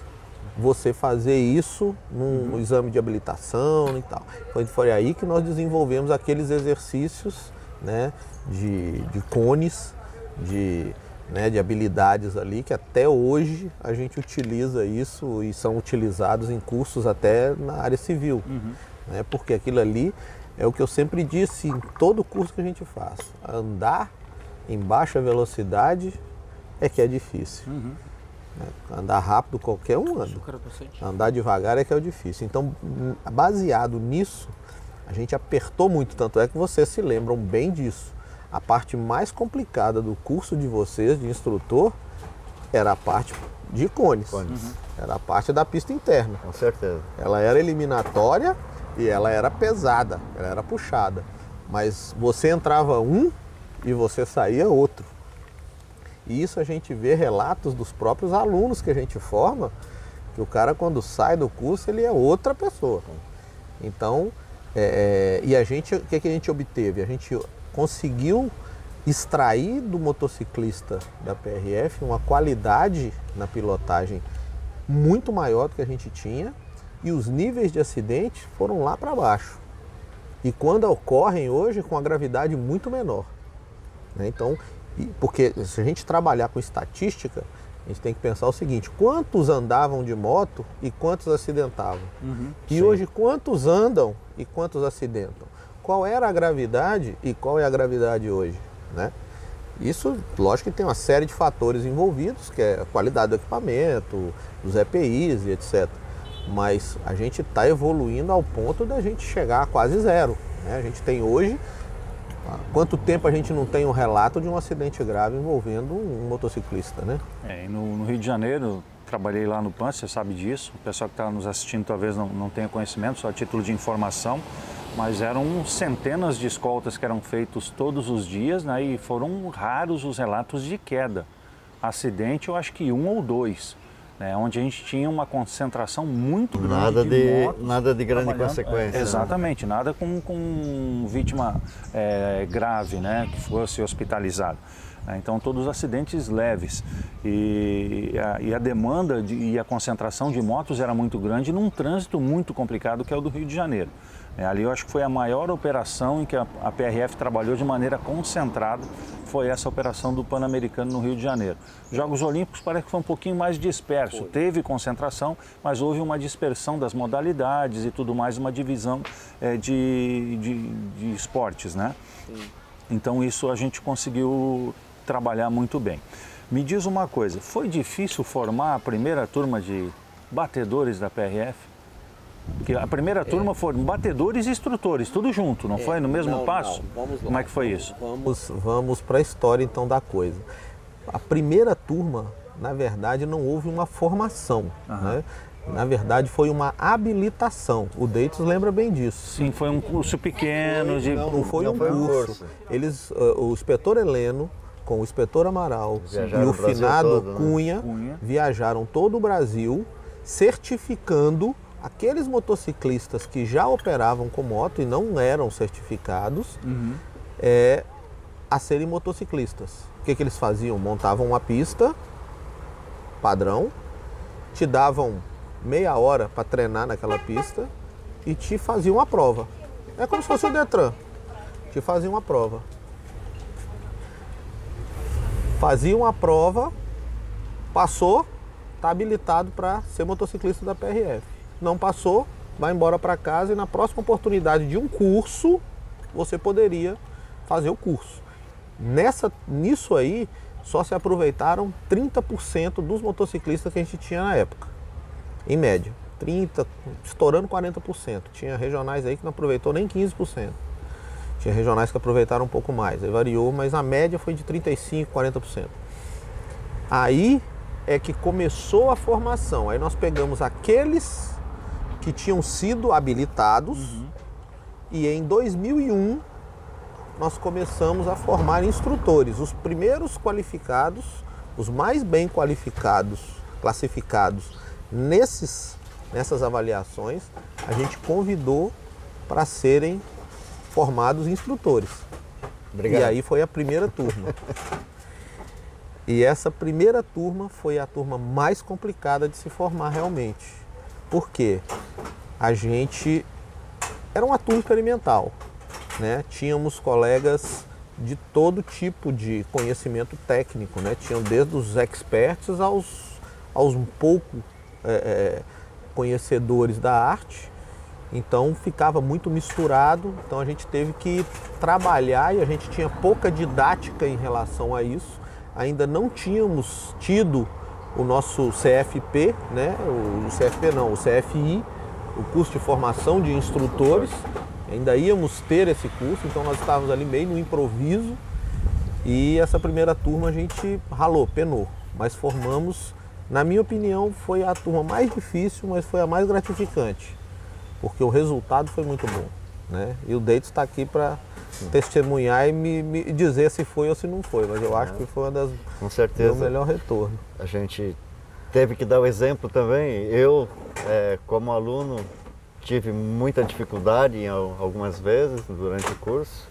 você fazer isso num uhum. exame de habilitação e tal. Foi, foi aí que nós desenvolvemos aqueles exercícios, né, de, de cones, de, né, de habilidades ali, que até hoje a gente utiliza isso e são utilizados em cursos até na área civil. Uhum. Né, porque aquilo ali é o que eu sempre disse em todo curso que a gente faz. Andar em baixa velocidade é que é difícil. Uhum. Andar rápido qualquer um anda. Andar devagar é que é o difícil. Então, baseado nisso, a gente apertou muito. Tanto é que vocês se lembram bem disso. A parte mais complicada do curso de vocês, de instrutor, era a parte de cones. cones. Uhum. Era a parte da pista interna. Com certeza. Ela era eliminatória e ela era pesada, ela era puxada. Mas você entrava um e você saía outro. E isso a gente vê relatos dos próprios alunos que a gente forma, que o cara quando sai do curso ele é outra pessoa. Então, é, e a gente, o que, que a gente obteve? A gente conseguiu extrair do motociclista da P R F uma qualidade na pilotagem muito maior do que a gente tinha e os níveis de acidente foram lá para baixo. E quando ocorrem hoje com a gravidade muito menor. Né? Então, porque se a gente trabalhar com estatística, a gente tem que pensar o seguinte: quantos andavam de moto e quantos acidentavam? Uhum, e sim. Hoje, quantos andam e quantos acidentam? Qual era a gravidade e qual é a gravidade hoje? Né? Isso, lógico que tem uma série de fatores envolvidos, que é a qualidade do equipamento, dos E P Is e etcétera. Mas a gente está evoluindo ao ponto da gente chegar a quase zero. Né? A gente tem hoje... Há quanto tempo a gente não tem um relato de um acidente grave envolvendo um motociclista, né? É, no, no Rio de Janeiro, trabalhei lá no P A N, você sabe disso. O pessoal que está nos assistindo talvez não, não tenha conhecimento, só a título de informação. Mas eram centenas de escoltas que eram feitos todos os dias, né? E foram raros os relatos de queda. Acidente, eu acho que um ou dois. Né, onde a gente tinha uma concentração muito grande nada de, de motos nada de grande consequência. É, exatamente, né? Nada com, com vítima é, grave, né, que fosse hospitalizado. Então, todos os acidentes leves. E a, e a demanda de, e a concentração de motos era muito grande num trânsito muito complicado que é o do Rio de Janeiro. É, ali eu acho que foi a maior operação em que a, a P R F trabalhou de maneira concentrada, foi essa operação do Pan-Americano no Rio de Janeiro. Jogos Olímpicos parece que foi um pouquinho mais disperso, foi. Teve concentração, mas houve uma dispersão das modalidades e tudo mais, uma divisão é, de, de, de esportes, né? Sim. Então isso a gente conseguiu trabalhar muito bem. Me diz uma coisa, foi difícil formar a primeira turma de batedores da P R F? Porque a primeira turma é. foram batedores e instrutores, tudo junto, não é. foi no mesmo não, passo? Não. Vamos lá. Como é que foi isso? Vamos, vamos para a história então da coisa. A primeira turma, na verdade, não houve uma formação, uhum. né? Na verdade, foi uma habilitação. O Deitos lembra bem disso. Sim, foi um curso pequeno. De... Não, não foi não um foi curso. curso. Eles, uh, o inspetor Heleno, com o inspetor Amaral viajaram e o finado todo, né? Cunha, Cunha, viajaram todo o Brasil, certificando aqueles motociclistas que já operavam com moto e não eram certificados, uhum. é, a serem motociclistas. O que, que eles faziam? Montavam uma pista padrão, te davam meia hora para treinar naquela pista e te faziam uma prova. É como se fosse o Detran. Te faziam uma prova. Faziam a prova, passou, está habilitado para ser motociclista da P R F. Não passou, vai embora para casa e na próxima oportunidade de um curso, você poderia fazer o curso. Nessa, nisso aí, só se aproveitaram trinta por cento dos motociclistas que a gente tinha na época. Em média, trinta por cento, estourando quarenta por cento. Tinha regionais aí que não aproveitou nem quinze por cento. Tinha regionais que aproveitaram um pouco mais, aí variou, mas a média foi de trinta e cinco por cento, quarenta por cento. Aí é que começou a formação. Aí nós pegamos aqueles que tinham sido habilitados uhum. e em dois mil e um nós começamos a formar instrutores. Os primeiros qualificados, os mais bem qualificados, classificados nesses, nessas avaliações, a gente convidou para serem formados instrutores. Obrigado. E aí foi a primeira turma. E essa primeira turma foi a turma mais complicada de se formar realmente. Por quê? A gente era uma turma experimental, né? Tínhamos colegas de todo tipo de conhecimento técnico, né? Tinham desde os experts aos, aos um pouco é, conhecedores da arte. Então ficava muito misturado, então a gente teve que trabalhar e a gente tinha pouca didática em relação a isso. Ainda não tínhamos tido o nosso C F P, né? O C F P não, o C F I, o curso de formação de instrutores. Ainda íamos ter esse curso, então nós estávamos ali meio no improviso. E essa primeira turma a gente ralou, penou, mas formamos, na minha opinião, foi a turma mais difícil, mas foi a mais gratificante, porque o resultado foi muito bom, né? E o Deito está aqui para testemunhar e me, me dizer se foi ou se não foi, mas eu acho que foi uma das, com certeza, o melhor retorno. A gente teve que dar o exemplo também. Eu, é, como aluno, tive muita dificuldade em algumas vezes durante o curso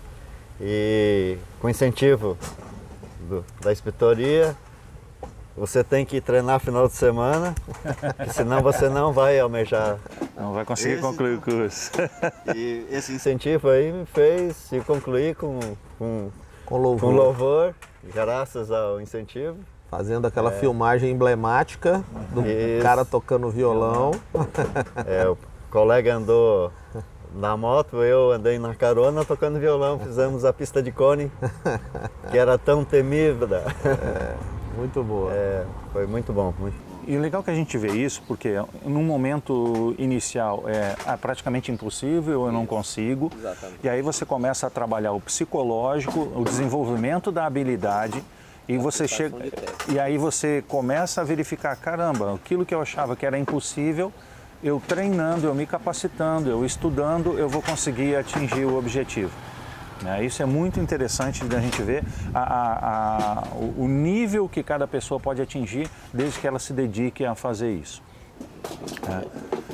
e com incentivo do, da inspetoria, você tem que treinar final de semana, senão você não vai almejar. Não vai conseguir esse, concluir o curso. E esse incentivo aí me fez concluir com, com, com, louvor. com louvor, graças ao incentivo. Fazendo aquela é. filmagem emblemática do Isso. cara tocando violão. É, o colega andou na moto, eu andei na carona tocando violão. Fizemos a pista de cone, que era tão temida. É. Muito boa. É, foi muito bom, muito. E legal que a gente vê isso, porque num momento inicial é ah, praticamente impossível, eu não consigo. Exatamente. E aí você começa a trabalhar o psicológico, o desenvolvimento da habilidade, e você chega e aí você começa a verificar, caramba, aquilo que eu achava que era impossível, eu treinando, eu me capacitando, eu estudando, eu vou conseguir atingir o objetivo. É, isso é muito interessante da gente ver a, a, a, o nível que cada pessoa pode atingir desde que ela se dedique a fazer isso. É.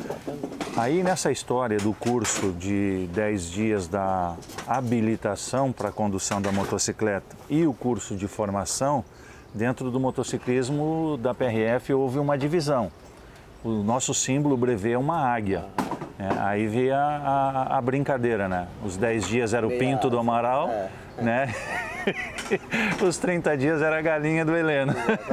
Aí nessa história do curso de dez dias da habilitação para a condução da motocicleta e o curso de formação, dentro do motociclismo da P R F houve uma divisão. O nosso símbolo, o brevet, é uma águia. É, aí veio a, a, a brincadeira, né? Os dez dias era o pinto do Amaral, é. né? Os trinta dias era a galinha do Heleno.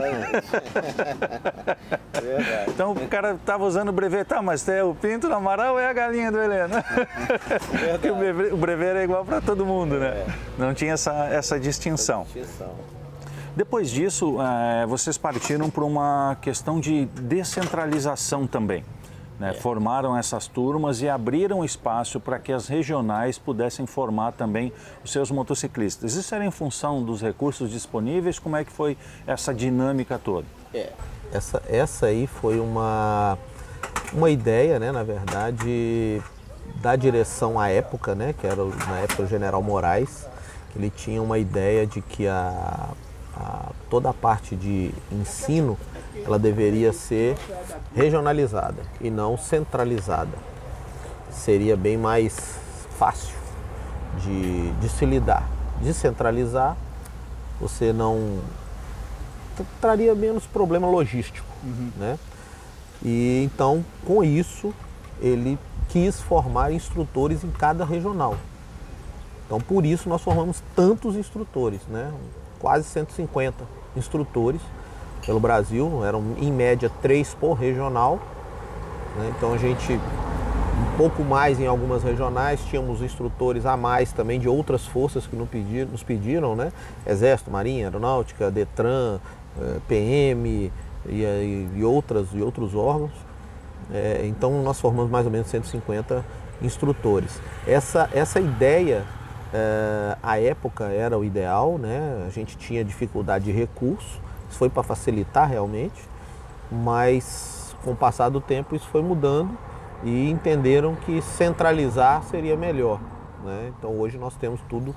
Então o cara estava usando o brevet, tá, mas é o pinto do Amaral ou é a galinha do Heleno? Porque o brevet, o brevet era igual para todo mundo, né? É. Não tinha essa, essa distinção. Depois disso, é, vocês partiram para uma questão de descentralização também. Né, é. Formaram essas turmas e abriram espaço para que as regionais pudessem formar também os seus motociclistas. Isso era em função dos recursos disponíveis? Como é que foi essa dinâmica toda? É. Essa, essa aí foi uma, uma ideia, né, na verdade, da direção à época, né, que era na época o General Moraes. Ele tinha uma ideia de que a, a, toda a parte de ensino ela deveria ser regionalizada e não centralizada. Seria bem mais fácil de, de se lidar. Descentralizar, você não traria menos problema logístico, uhum. né? E então, com isso, ele quis formar instrutores em cada regional. Então, por isso nós formamos tantos instrutores, né? Quase cento e cinquenta instrutores pelo Brasil, eram em média três por regional, né? Então a gente, um pouco mais em algumas regionais, tínhamos instrutores a mais também de outras forças que nos pediram, nos pediram, né? Exército, Marinha, Aeronáutica, Detran, P M e, e, e, outras, e outros órgãos. É, então nós formamos mais ou menos cento e cinquenta instrutores. Essa, essa ideia, é, à época, era o ideal, né? A gente tinha dificuldade de recurso. Isso foi para facilitar realmente, mas com o passar do tempo isso foi mudando e entenderam que centralizar seria melhor, né? Então hoje nós temos tudo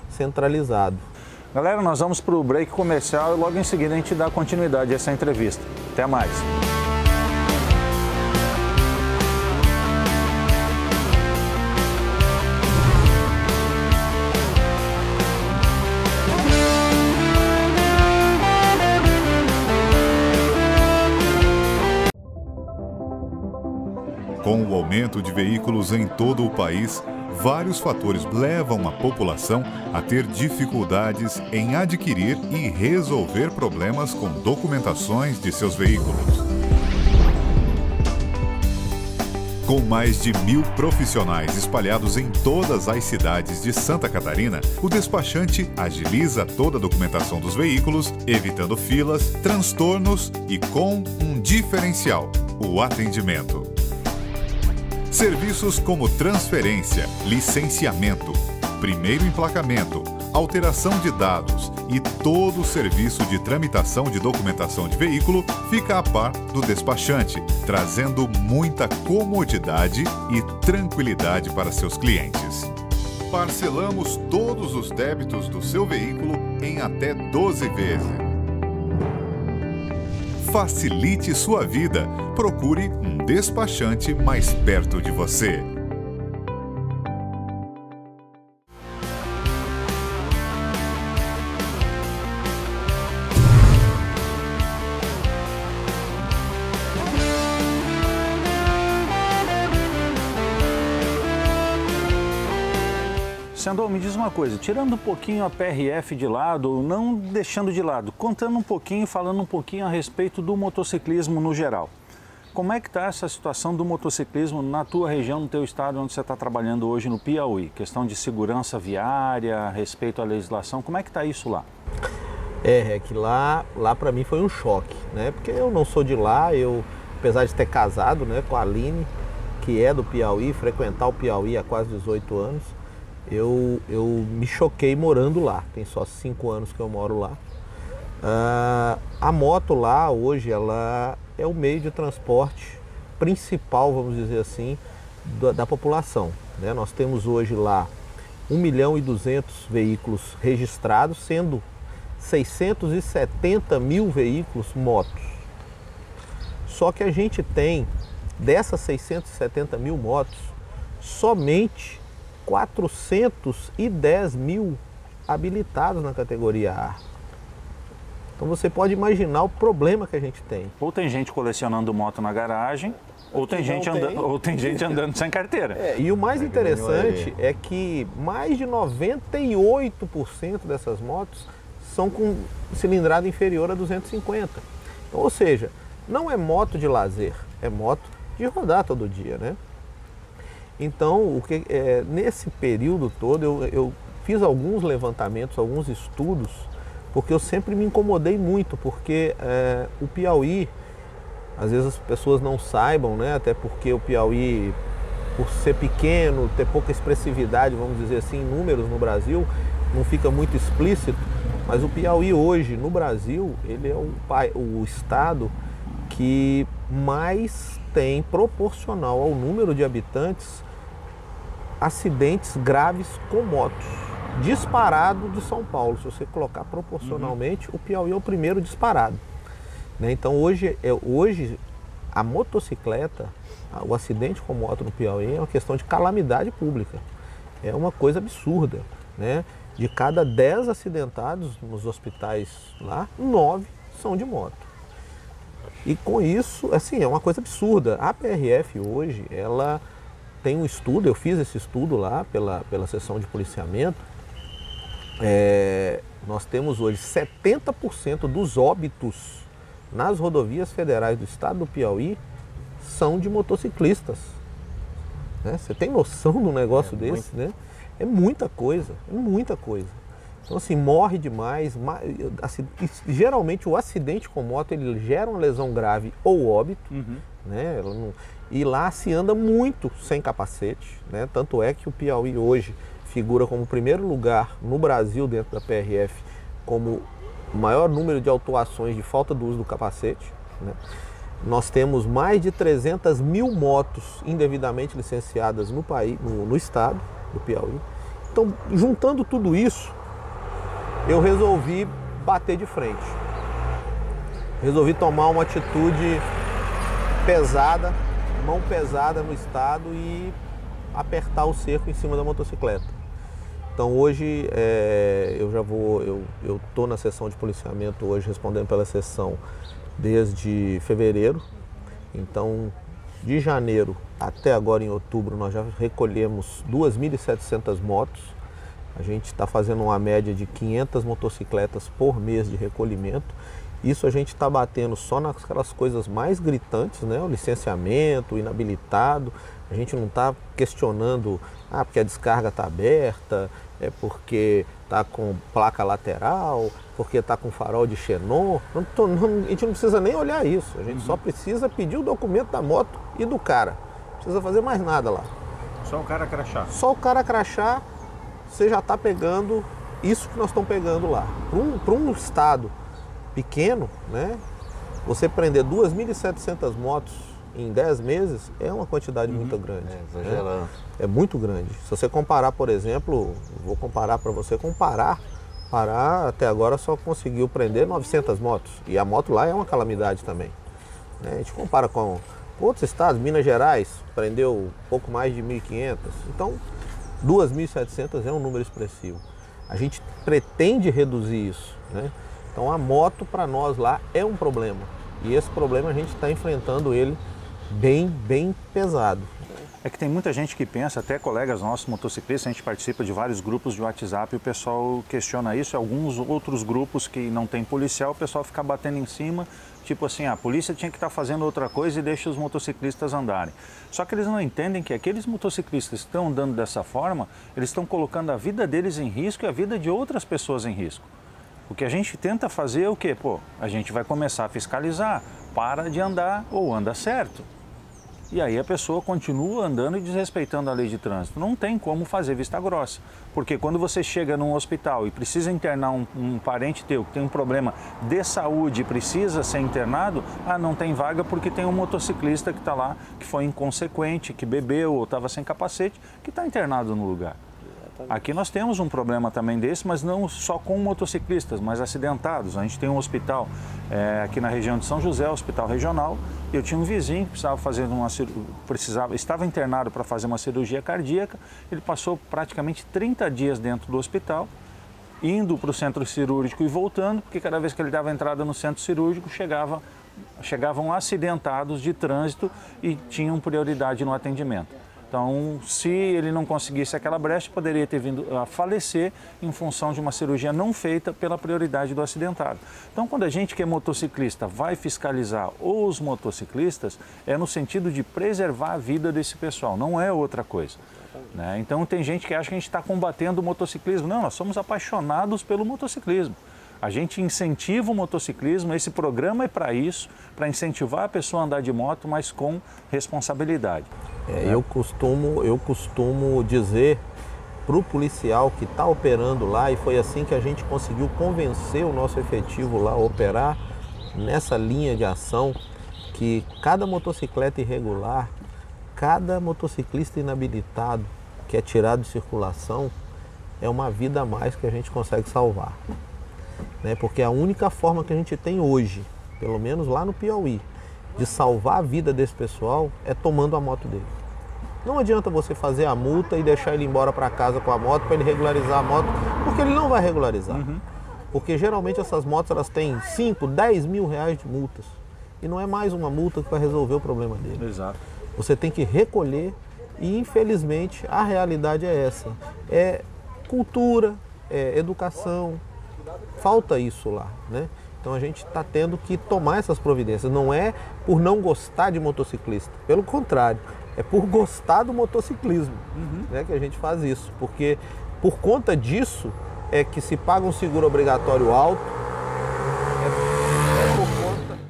centralizado. Galera, nós vamos para o break comercial e logo em seguida a gente dá continuidade a essa entrevista. Até mais. Com o aumento de veículos em todo o país, vários fatores levam a população a ter dificuldades em adquirir e resolver problemas com documentações de seus veículos. Com mais de mil profissionais espalhados em todas as cidades de Santa Catarina, o despachante agiliza toda a documentação dos veículos, evitando filas, transtornos e com um diferencial: o atendimento. Serviços como transferência, licenciamento, primeiro emplacamento, alteração de dados e todo o serviço de tramitação de documentação de veículo fica a par do despachante, trazendo muita comodidade e tranquilidade para seus clientes. Parcelamos todos os débitos do seu veículo em até doze vezes. Facilite sua vida. Procure um despachante mais perto de você. Sandor, me diz uma coisa, tirando um pouquinho a P R F de lado, ou não deixando de lado, contando um pouquinho, falando um pouquinho a respeito do motociclismo no geral. Como é que está essa situação do motociclismo na tua região, no teu estado, onde você está trabalhando hoje no Piauí? Questão de segurança viária, respeito à legislação, como é que está isso lá? É, é que lá, lá para mim foi um choque, né? Porque eu não sou de lá, eu, apesar de ter casado, né, com a Aline, que é do Piauí, frequentar o Piauí há quase dezoito anos, eu, eu me choquei morando lá. Tem só cinco anos que eu moro lá. Uh, a moto lá hoje ela é o meio de transporte principal, vamos dizer assim, da, da população, né? Nós temos hoje lá um milhão e duzentos veículos registrados, sendo seiscentos e setenta mil veículos motos. Só que a gente tem, dessas seiscentos e setenta mil motos, somente quatrocentos e dez mil habilitados na categoria A. Então você pode imaginar o problema que a gente tem. Ou tem gente colecionando moto na garagem, ou tem, gente tem. Anda... ou tem gente andando sem carteira. É, e o mais interessante é que mais de noventa e oito por cento dessas motos são com cilindrada inferior a duzentos e cinquenta. Então, ou seja, não é moto de lazer, é moto de rodar todo dia, né? Então, o que, é, nesse período todo, eu, eu fiz alguns levantamentos, alguns estudos, porque eu sempre me incomodei muito, porque é, o Piauí, às vezes as pessoas não saibam, né? Até porque o Piauí, por ser pequeno, ter pouca expressividade, vamos dizer assim, em números no Brasil, não fica muito explícito, mas o Piauí hoje, no Brasil, ele é o, o estado que mais tem, proporcional ao número de habitantes, acidentes graves com motos. Disparado de São Paulo, se você colocar proporcionalmente, uhum. O Piauí é o primeiro disparado, né? Então hoje, é, hoje a motocicleta, o acidente com moto no Piauí é uma questão de calamidade pública, é uma coisa absurda, né? De cada dez acidentados nos hospitais lá, nove são de moto. E com isso, assim, é uma coisa absurda. A P R F hoje, ela tem um estudo, eu fiz esse estudo lá pela, pela seção de policiamento. É, nós temos hoje setenta por cento dos óbitos nas rodovias federais do estado do Piauí são de motociclistas, né? Você tem noção de um negócio é desse, muito. Né? É muita coisa, é muita coisa. Então assim, morre demais, assim, geralmente o acidente com moto ele gera uma lesão grave ou óbito, uhum. Né? Ela não, e lá se anda muito sem capacete, né? Tanto é que o Piauí hoje figura como primeiro lugar no Brasil dentro da P R F como o maior número de autuações de falta do uso do capacete, né? Nós temos mais de trezentas mil motos indevidamente licenciadas no país, no, no estado do Piauí. Então, juntando tudo isso, eu resolvi bater de frente. Resolvi tomar uma atitude pesada, mão pesada no Estado e apertar o cerco em cima da motocicleta. Então hoje é, eu já vou, eu eu tô na sessão de policiamento hoje respondendo pela sessão desde fevereiro. Então de janeiro até agora em outubro nós já recolhemos duas mil e setecentas motos. A gente está fazendo uma média de quinhentas motocicletas por mês de recolhimento. Isso a gente está batendo só naquelas coisas mais gritantes, né? O licenciamento, o inabilitado. A gente não está questionando, ah, porque a descarga está aberta, é porque está com placa lateral, porque está com farol de xenon. Não tô, não, a gente não precisa nem olhar isso. A gente uhum. só precisa pedir o documento da moto e do cara. Não precisa fazer mais nada lá. Só o cara crachá. Só o cara crachá, você já está pegando isso que nós estamos pegando lá. Para um, para um estado pequeno, né? Você prender duas mil e setecentas motos em dez meses é uma quantidade uhum. muito grande. É, exagerando. Né? É muito grande. Se você comparar, por exemplo, vou comparar para você com Pará. Pará até agora só conseguiu prender novecentas motos. E a moto lá é uma calamidade também. Né? A gente compara com outros estados, Minas Gerais prendeu pouco mais de mil e quinhentas. Então, duas mil e setecentas é um número expressivo. A gente pretende reduzir isso, né? Então a moto para nós lá é um problema. E esse problema a gente está enfrentando ele bem, bem pesado. É que tem muita gente que pensa, até colegas nossos motociclistas, a gente participa de vários grupos de WhatsApp e o pessoal questiona isso. Alguns outros grupos que não tem policial, o pessoal fica batendo em cima, tipo assim, a polícia tinha que estar fazendo outra coisa e deixa os motociclistas andarem. Só que eles não entendem que aqueles motociclistas que estão andando dessa forma, eles estão colocando a vida deles em risco e a vida de outras pessoas em risco. O que a gente tenta fazer é o quê? Pô, a gente vai começar a fiscalizar, para de andar ou anda certo. E aí a pessoa continua andando e desrespeitando a lei de trânsito. Não tem como fazer vista grossa. Porque quando você chega num hospital e precisa internar um, um parente teu que tem um problema de saúde e precisa ser internado, ah, não tem vaga porque tem um motociclista que está lá, que foi inconsequente, que bebeu ou estava sem capacete, que está internado no lugar. Aqui nós temos um problema também desse, mas não só com motociclistas, mas acidentados. A gente tem um hospital é, aqui na região de São José, hospital regional. Eu tinha um vizinho que precisava fazer uma precisava, estava internado para fazer uma cirurgia cardíaca. Ele passou praticamente trinta dias dentro do hospital, indo para o centro cirúrgico e voltando, porque cada vez que ele dava entrada no centro cirúrgico, chegava, chegavam acidentados de trânsito e tinham prioridade no atendimento. Então, se ele não conseguisse aquela brecha, poderia ter vindo a falecer em função de uma cirurgia não feita pela prioridade do acidentado. Então, quando a gente que é motociclista vai fiscalizar os motociclistas, é no sentido de preservar a vida desse pessoal, não é outra coisa. Né? Então, tem gente que acha que a gente está combatendo o motociclismo. Não, nós somos apaixonados pelo motociclismo. A gente incentiva o motociclismo, esse programa é para isso, para incentivar a pessoa a andar de moto, mas com responsabilidade. É, eu, costumo, eu costumo dizer para o policial que está operando lá, e foi assim que a gente conseguiu convencer o nosso efetivo lá a operar nessa linha de ação, que cada motocicleta irregular, cada motociclista inabilitado que é tirado de circulação, é uma vida a mais que a gente consegue salvar. Né? Porque a única forma que a gente tem hoje, pelo menos lá no Piauí, de salvar a vida desse pessoal é tomando a moto dele. Não adianta você fazer a multa e deixar ele embora para casa com a moto para ele regularizar a moto, porque ele não vai regularizar. Uhum. Porque geralmente essas motos elas têm cinco, dez mil reais de multas. E não é mais uma multa que vai resolver o problema dele. Exato. Você tem que recolher e infelizmente a realidade é essa. É cultura, é educação, falta isso lá, né? Então a gente está tendo que tomar essas providências. Não é por não gostar de motociclista, pelo contrário, é por gostar do motociclismo, uhum. né, que a gente faz isso. Porque por conta disso é que se paga um seguro obrigatório alto, é, é por conta...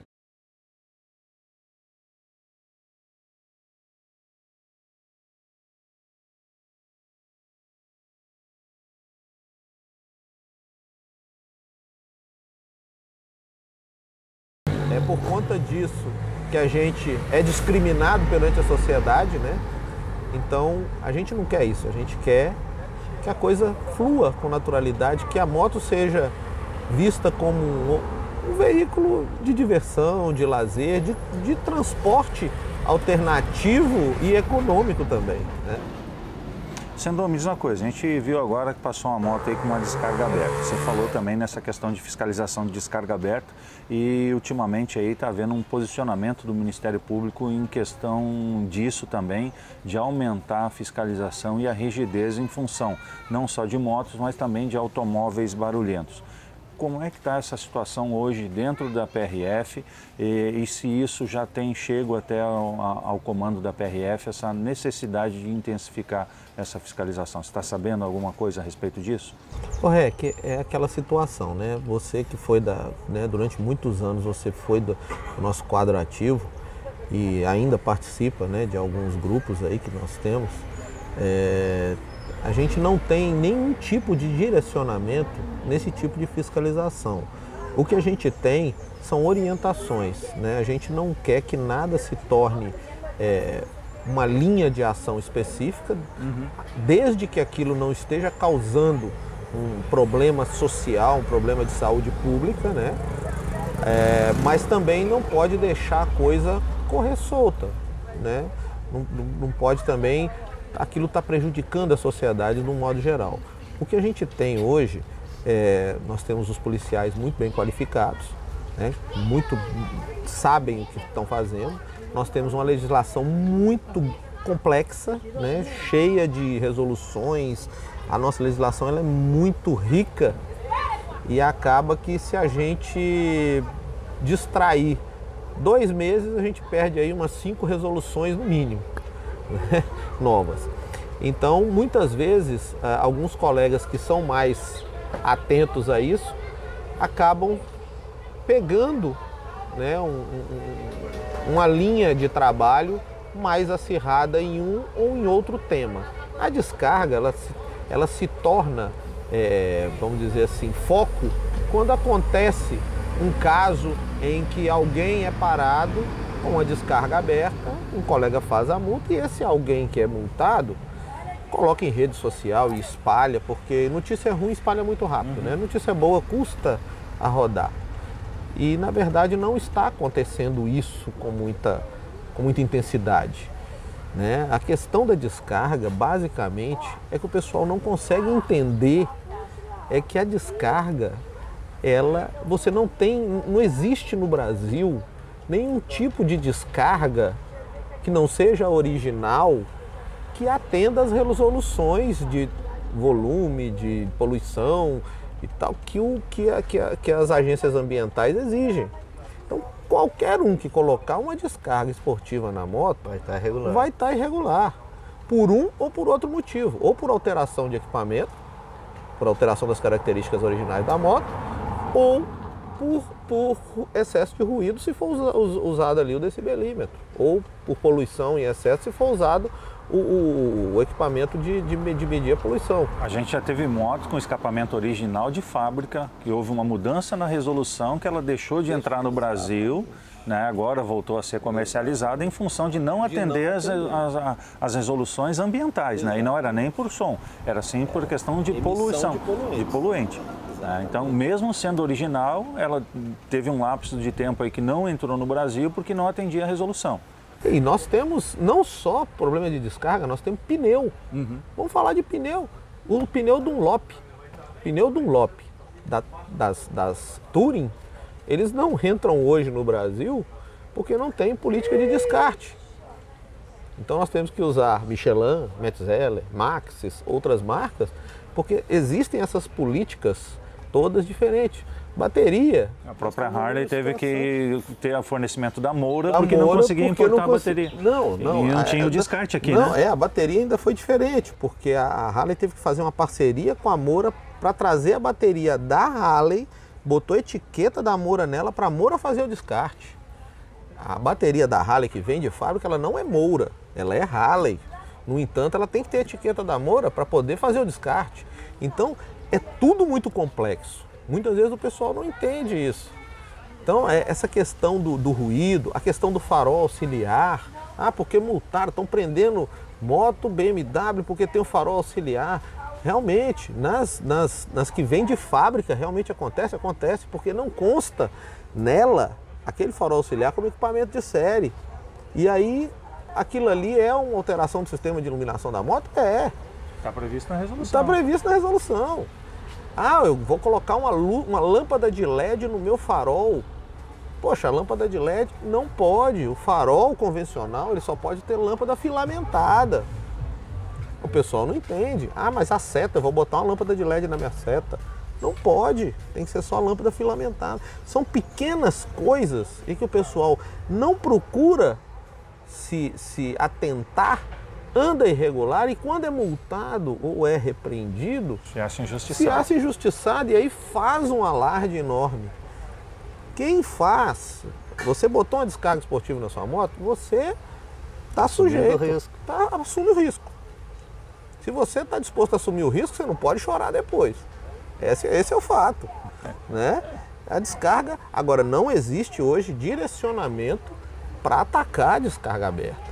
É por conta disso que a gente é discriminado perante a sociedade, né? Então, a gente não quer isso, a gente quer que a coisa flua com naturalidade, que a moto seja vista como um, um veículo de diversão, de lazer, de, de transporte alternativo e econômico também, né? Sendo me diz uma coisa, a gente viu agora que passou uma moto aí com uma descarga aberta. Você falou também nessa questão de fiscalização de descarga aberta e ultimamente aí está havendo um posicionamento do Ministério Público em questão disso também, de aumentar a fiscalização e a rigidez em função não só de motos, mas também de automóveis barulhentos. Como é que está essa situação hoje dentro da P R F e, e se isso já tem chego até ao, ao comando da P R F, essa necessidade de intensificar essa fiscalização? Você está sabendo alguma coisa a respeito disso? Correto, que é aquela situação, né? Você que foi da, né, durante muitos anos, você foi do, do nosso quadro ativo e ainda participa, né, de alguns grupos aí que nós temos. É, a gente não tem nenhum tipo de direcionamento nesse tipo de fiscalização. O que a gente tem são orientações, né? A gente não quer que nada se torne é, uma linha de ação específica, uhum. desde que aquilo não esteja causando um problema social, um problema de saúde pública, né? É, mas também não pode deixar a coisa correr solta, né? Não, não pode também, aquilo está prejudicando a sociedade de um modo geral. O que a gente tem hoje, é, nós temos os policiais muito bem qualificados, né? Muito sabem o que estão fazendo. Nós temos uma legislação muito complexa, né? Cheia de resoluções. A nossa legislação ela é muito rica e acaba que se a gente distrair dois meses, a gente perde aí umas cinco resoluções no mínimo, né? Novas. Então, muitas vezes, alguns colegas que são mais atentos a isso acabam pegando, né, um, um, uma linha de trabalho mais acirrada em um ou em outro tema. A descarga, ela se, ela se torna, é, vamos dizer assim, foco quando acontece um caso em que alguém é parado com a descarga aberta, um colega faz a multa e esse alguém que é multado coloca em rede social e espalha, porque notícia ruim espalha muito rápido, uhum. né? Notícia boa custa a rodar. E, na verdade, não está acontecendo isso com muita, com muita intensidade, né? A questão da descarga, basicamente, é que o pessoal não consegue entender é que a descarga, ela, você não tem, não existe no Brasil nenhum tipo de descarga que não seja original que atenda às resoluções de volume, de poluição e tal, que, o, que, a, que, a, que as agências ambientais exigem. Então, qualquer um que colocar uma descarga esportiva na moto vai estar irregular. Vai estar irregular, por um ou por outro motivo, ou por alteração de equipamento, por alteração das características originais da moto, ou por, por excesso de ruído se for usado ali o decibelímetro, ou por poluição em excesso se for usado o, o, o equipamento de, de, de medir a poluição. A gente já teve motos com escapamento original de fábrica, que houve uma mudança na resolução, que ela deixou de entrar no Brasil, né, agora voltou a ser comercializada em função de não atender as, as, as resoluções ambientais, né, e não era nem por som, era sim por questão de poluição, de poluente. Né, então, mesmo sendo original, ela teve um lapso de tempo aí que não entrou no Brasil porque não atendia a resolução. E nós temos não só problema de descarga, nós temos pneu. Uhum. Vamos falar de pneu. O pneu Dunlop, pneu Dunlop da, das, das Touring, eles não entram hoje no Brasil porque não tem política de descarte. Então nós temos que usar Michelin, Metzeler, Maxxis, outras marcas, porque existem essas políticas todas diferentes. Bateria. A própria Harley teve que ter o fornecimento da Moura porque não conseguia importar a bateria. Não, não. E não tinha o descarte aqui, não, né? É, a bateria ainda foi diferente, porque a Harley teve que fazer uma parceria com a Moura para trazer a bateria da Harley, botou a etiqueta da Moura nela para a Moura fazer o descarte. A bateria da Harley que vem de fábrica, ela não é Moura, ela é Harley. No entanto, ela tem que ter a etiqueta da Moura para poder fazer o descarte. Então, é tudo muito complexo. Muitas vezes o pessoal não entende isso. Então, é essa questão do, do ruído, a questão do farol auxiliar. Ah, porque multaram, estão prendendo moto B M W porque tem o farol auxiliar. Realmente, nas, nas, nas que vêm de fábrica, realmente acontece, acontece, porque não consta nela aquele farol auxiliar como equipamento de série. E aí, aquilo ali é uma alteração do sistema de iluminação da moto? É. Está previsto na resolução. Está previsto na resolução. Ah, eu vou colocar uma, luz, uma lâmpada de L E D no meu farol. Poxa, a lâmpada de L E D não pode. O farol convencional ele só pode ter lâmpada filamentada. O pessoal não entende. Ah, mas a seta, eu vou botar uma lâmpada de L E D na minha seta. Não pode, tem que ser só lâmpada filamentada. São pequenas coisas em que o pessoal não procura se, se atentar, anda irregular e quando é multado ou é repreendido, se acha injustiçado. Se acha injustiçado e aí faz um alarde enorme. Quem faz, você botou uma descarga esportiva na sua moto, você está sujeito, tá, assume o risco. Se você está disposto a assumir o risco, você não pode chorar depois. Esse, esse é o fato. Né? A descarga, agora não existe hoje direcionamento para atacar a descarga aberta.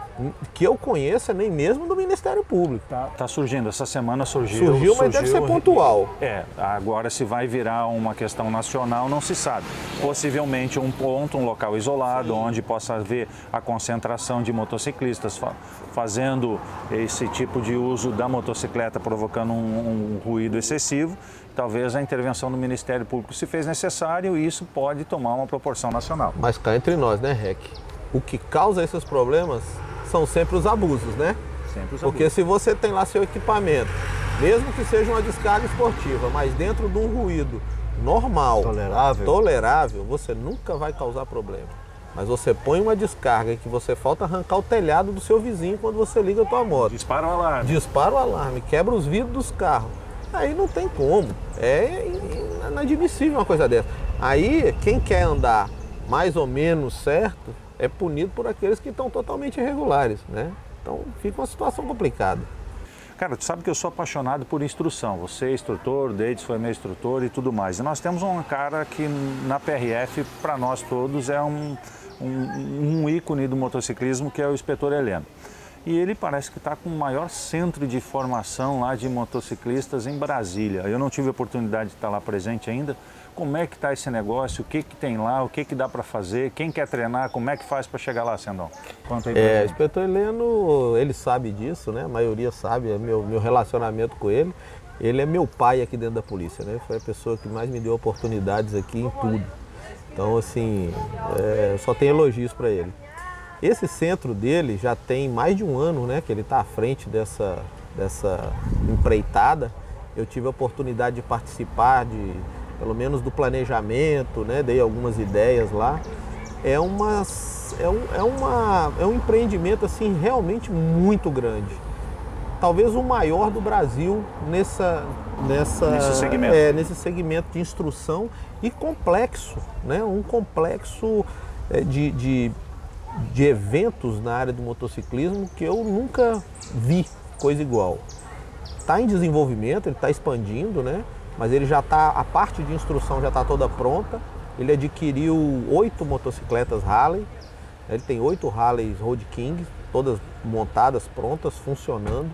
Que eu conheça nem mesmo do Ministério Público. Tá, tá surgindo, essa semana surgiu. Surgiu, mas surgiu, deve ser pontual. É, agora se vai virar uma questão nacional não se sabe. Possivelmente um ponto, um local isolado, sim, onde possa haver a concentração de motociclistas fa fazendo esse tipo de uso da motocicleta, provocando um, um ruído excessivo. Talvez a intervenção do Ministério Público se fez necessário e isso pode tomar uma proporção nacional. Mas cá entre nós, né, Rec? O que causa esses problemas são sempre os abusos, né? Sempre os Porque abusos. Se você tem lá seu equipamento, mesmo que seja uma descarga esportiva, mas dentro de um ruído normal, tolerável, tolerável, você nunca vai causar problema. Mas você põe uma descarga que você falta arrancar o telhado do seu vizinho quando você liga a tua moto. Dispara o alarme. Dispara o alarme, quebra os vidros dos carros. Aí não tem como. É inadmissível uma coisa dessa. Aí quem quer andar mais ou menos certo é punido por aqueles que estão totalmente irregulares, né? Então fica uma situação complicada. Cara, tu sabe que eu sou apaixonado por instrução. Você é instrutor, o Deides foi meu instrutor e tudo mais. E nós temos um cara que na P R F, para nós todos, é um, um, um ícone do motociclismo, que é o inspetor Heleno. E ele parece que está com o maior centro de formação lá de motociclistas em Brasília. Eu não tive a oportunidade de estar lá presente ainda. Como é que está esse negócio? O que que tem lá? O que que dá para fazer? Quem quer treinar? Como é que faz para chegar lá, Sendon? Conta aí pra É, o gente. inspetor Heleno, ele sabe disso, né? A maioria sabe, é meu, meu relacionamento com ele. Ele é meu pai aqui dentro da polícia, né? Foi a pessoa que mais me deu oportunidades aqui em tudo. Então, assim, é, só tenho elogios para ele. Esse centro dele já tem mais de um ano, né, que ele está à frente dessa, dessa empreitada. Eu tive a oportunidade de participar, de, pelo menos do planejamento, né, dei algumas ideias lá. É, uma, é, um, é, uma, é um empreendimento assim, realmente muito grande. Talvez o maior do Brasil nessa, nessa, nesse, segmento. É, nesse segmento de instrução e complexo, né, um complexo é, de... de de eventos na área do motociclismo que eu nunca vi coisa igual. Está em desenvolvimento, ele está expandindo, né? Mas ele já está, a parte de instrução já está toda pronta. Ele adquiriu oito motocicletas Harley, ele tem oito Harleys Road King, todas montadas, prontas, funcionando.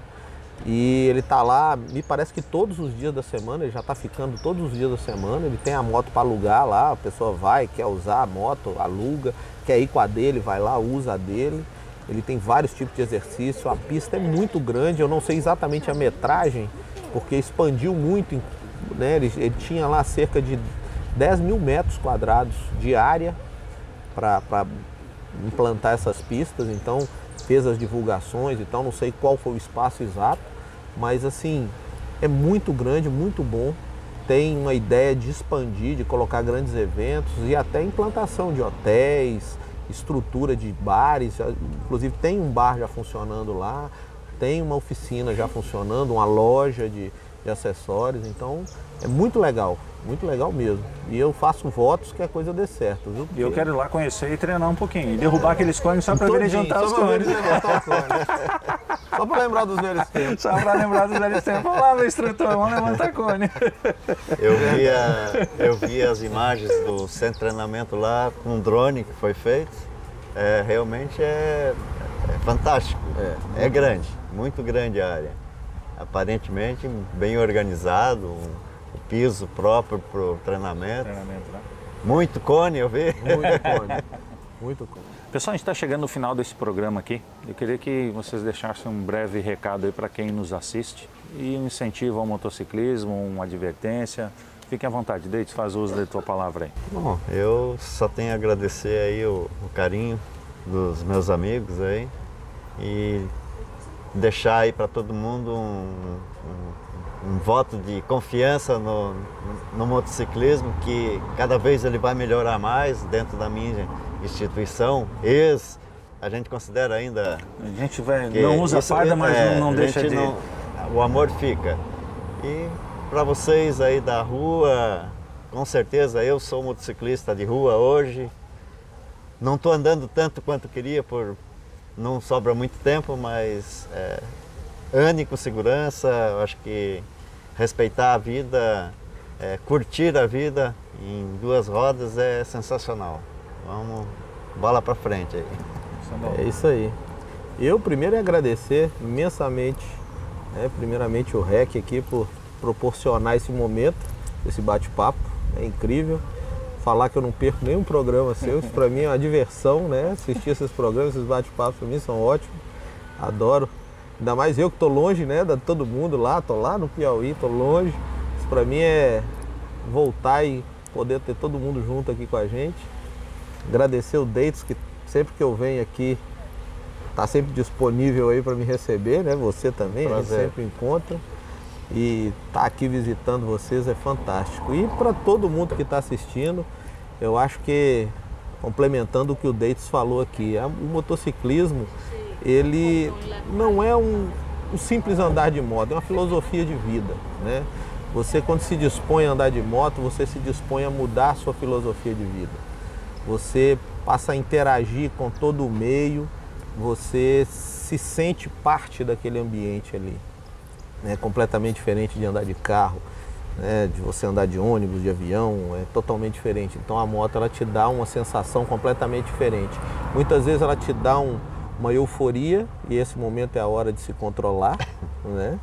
E ele está lá, me parece que todos os dias da semana, ele já está ficando todos os dias da semana. Ele tem a moto para alugar lá, a pessoa vai, quer usar a moto, aluga, quer ir com a dele, vai lá, usa a dele. Ele tem vários tipos de exercício, a pista é muito grande, eu não sei exatamente a metragem, porque expandiu muito, né? Ele, ele tinha lá cerca de dez mil metros quadrados de área para implantar essas pistas, então fez as divulgações, então não sei qual foi o espaço exato, mas assim, é muito grande, muito bom. Tem uma ideia de expandir, de colocar grandes eventos e até implantação de hotéis, estrutura de bares, inclusive tem um bar já funcionando lá, tem uma oficina já funcionando, uma loja de, de acessórios, então é muito legal, muito legal mesmo. E eu faço votos que a coisa dê certo, viu? E eu quero ir lá conhecer e treinar um pouquinho, e derrubar aqueles cones só para verem juntar os cones. Só para lembrar dos velhos tempos. Só para lembrar dos velhos tempos. Vamos lá, meu instrutor, vamos levantar cone. Eu vi, a, eu vi as imagens do centro de treinamento lá com um drone que foi feito. É, realmente é, é fantástico. É, é grande, muito grande a área. aparentemente bem organizado, um, um piso próprio para o treinamento. Treinamento, né? Muito cone, eu vi. Muito cone, muito cone. Pessoal, a gente está chegando no final desse programa aqui. Eu queria que vocês deixassem um breve recado aí para quem nos assiste e um incentivo ao motociclismo, uma advertência. Fiquem à vontade, Deitz, faz uso da tua palavra aí. Bom, eu só tenho a agradecer aí o, o carinho dos meus amigos aí e deixar aí para todo mundo um, um, um voto de confiança no, no motociclismo, que cada vez ele vai melhorar mais dentro da minha instituição. Ex, a gente considera ainda... A gente vai, não usa isso, farda, mas é, não, não deixa de... Não, o amor fica. E para vocês aí da rua, com certeza eu sou motociclista de rua hoje. Não estou andando tanto quanto queria, por não sobra muito tempo, mas é, ande com segurança. Eu acho que respeitar a vida, é, curtir a vida em duas rodas é sensacional. Vamos, bola para frente aí. É isso aí. Eu primeiro é agradecer imensamente, né, primeiramente o R E C aqui por proporcionar esse momento, esse bate-papo, é incrível. Falar que eu não perco nenhum programa seu, isso para mim é uma diversão, né? Assistir esses programas, esses bate-papos para mim são ótimos, adoro. Ainda mais eu que estou longe, né, de todo mundo lá, estou lá no Piauí, estou longe. Isso para mim é voltar e poder ter todo mundo junto aqui com a gente. Agradecer o Deitz, que sempre que eu venho aqui, está sempre disponível aí para me receber, né? Você também, a gente sempre encontra. E estar tá aqui visitando vocês é fantástico. E para todo mundo que está assistindo, eu acho que, complementando o que o Deitz falou aqui, o motociclismo, ele não é um, um simples andar de moto, é uma filosofia de vida, né? Você, quando se dispõe a andar de moto, você se dispõe a mudar a sua filosofia de vida. Você passa a interagir com todo o meio, você se sente parte daquele ambiente ali. É completamente diferente de andar de carro, né, de você andar de ônibus, de avião, é totalmente diferente. Então a moto ela te dá uma sensação completamente diferente. Muitas vezes ela te dá um, uma euforia, e esse momento é a hora de se controlar, né?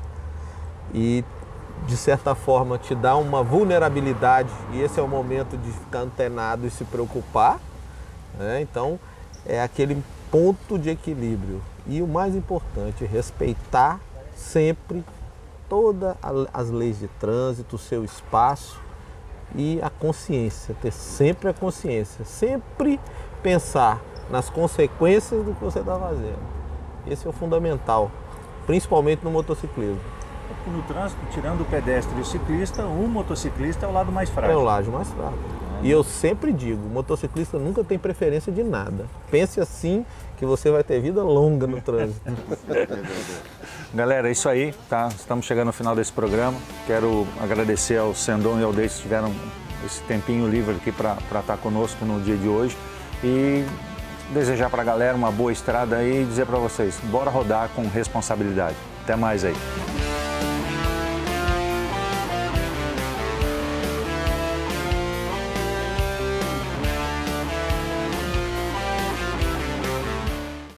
E de certa forma te dá uma vulnerabilidade, e esse é o momento de ficar antenado e se preocupar, né? Então é aquele ponto de equilíbrio. E o mais importante, respeitar sempre todas as leis de trânsito, o seu espaço e a consciência, ter sempre a consciência, sempre pensar nas consequências do que você está fazendo. Esse é o fundamental, principalmente no motociclismo. No trânsito, tirando o pedestre e o ciclista, o motociclista é o lado mais fraco. É o lado mais fraco. E eu sempre digo, o motociclista nunca tem preferência de nada. Pense assim que você vai ter vida longa no trânsito. Galera, é isso aí, tá? Estamos chegando ao final desse programa. Quero agradecer ao Sendon e ao Deitz que tiveram esse tempinho livre aqui para estar conosco no dia de hoje. E desejar para a galera uma boa estrada aí e dizer para vocês, bora rodar com responsabilidade. Até mais aí.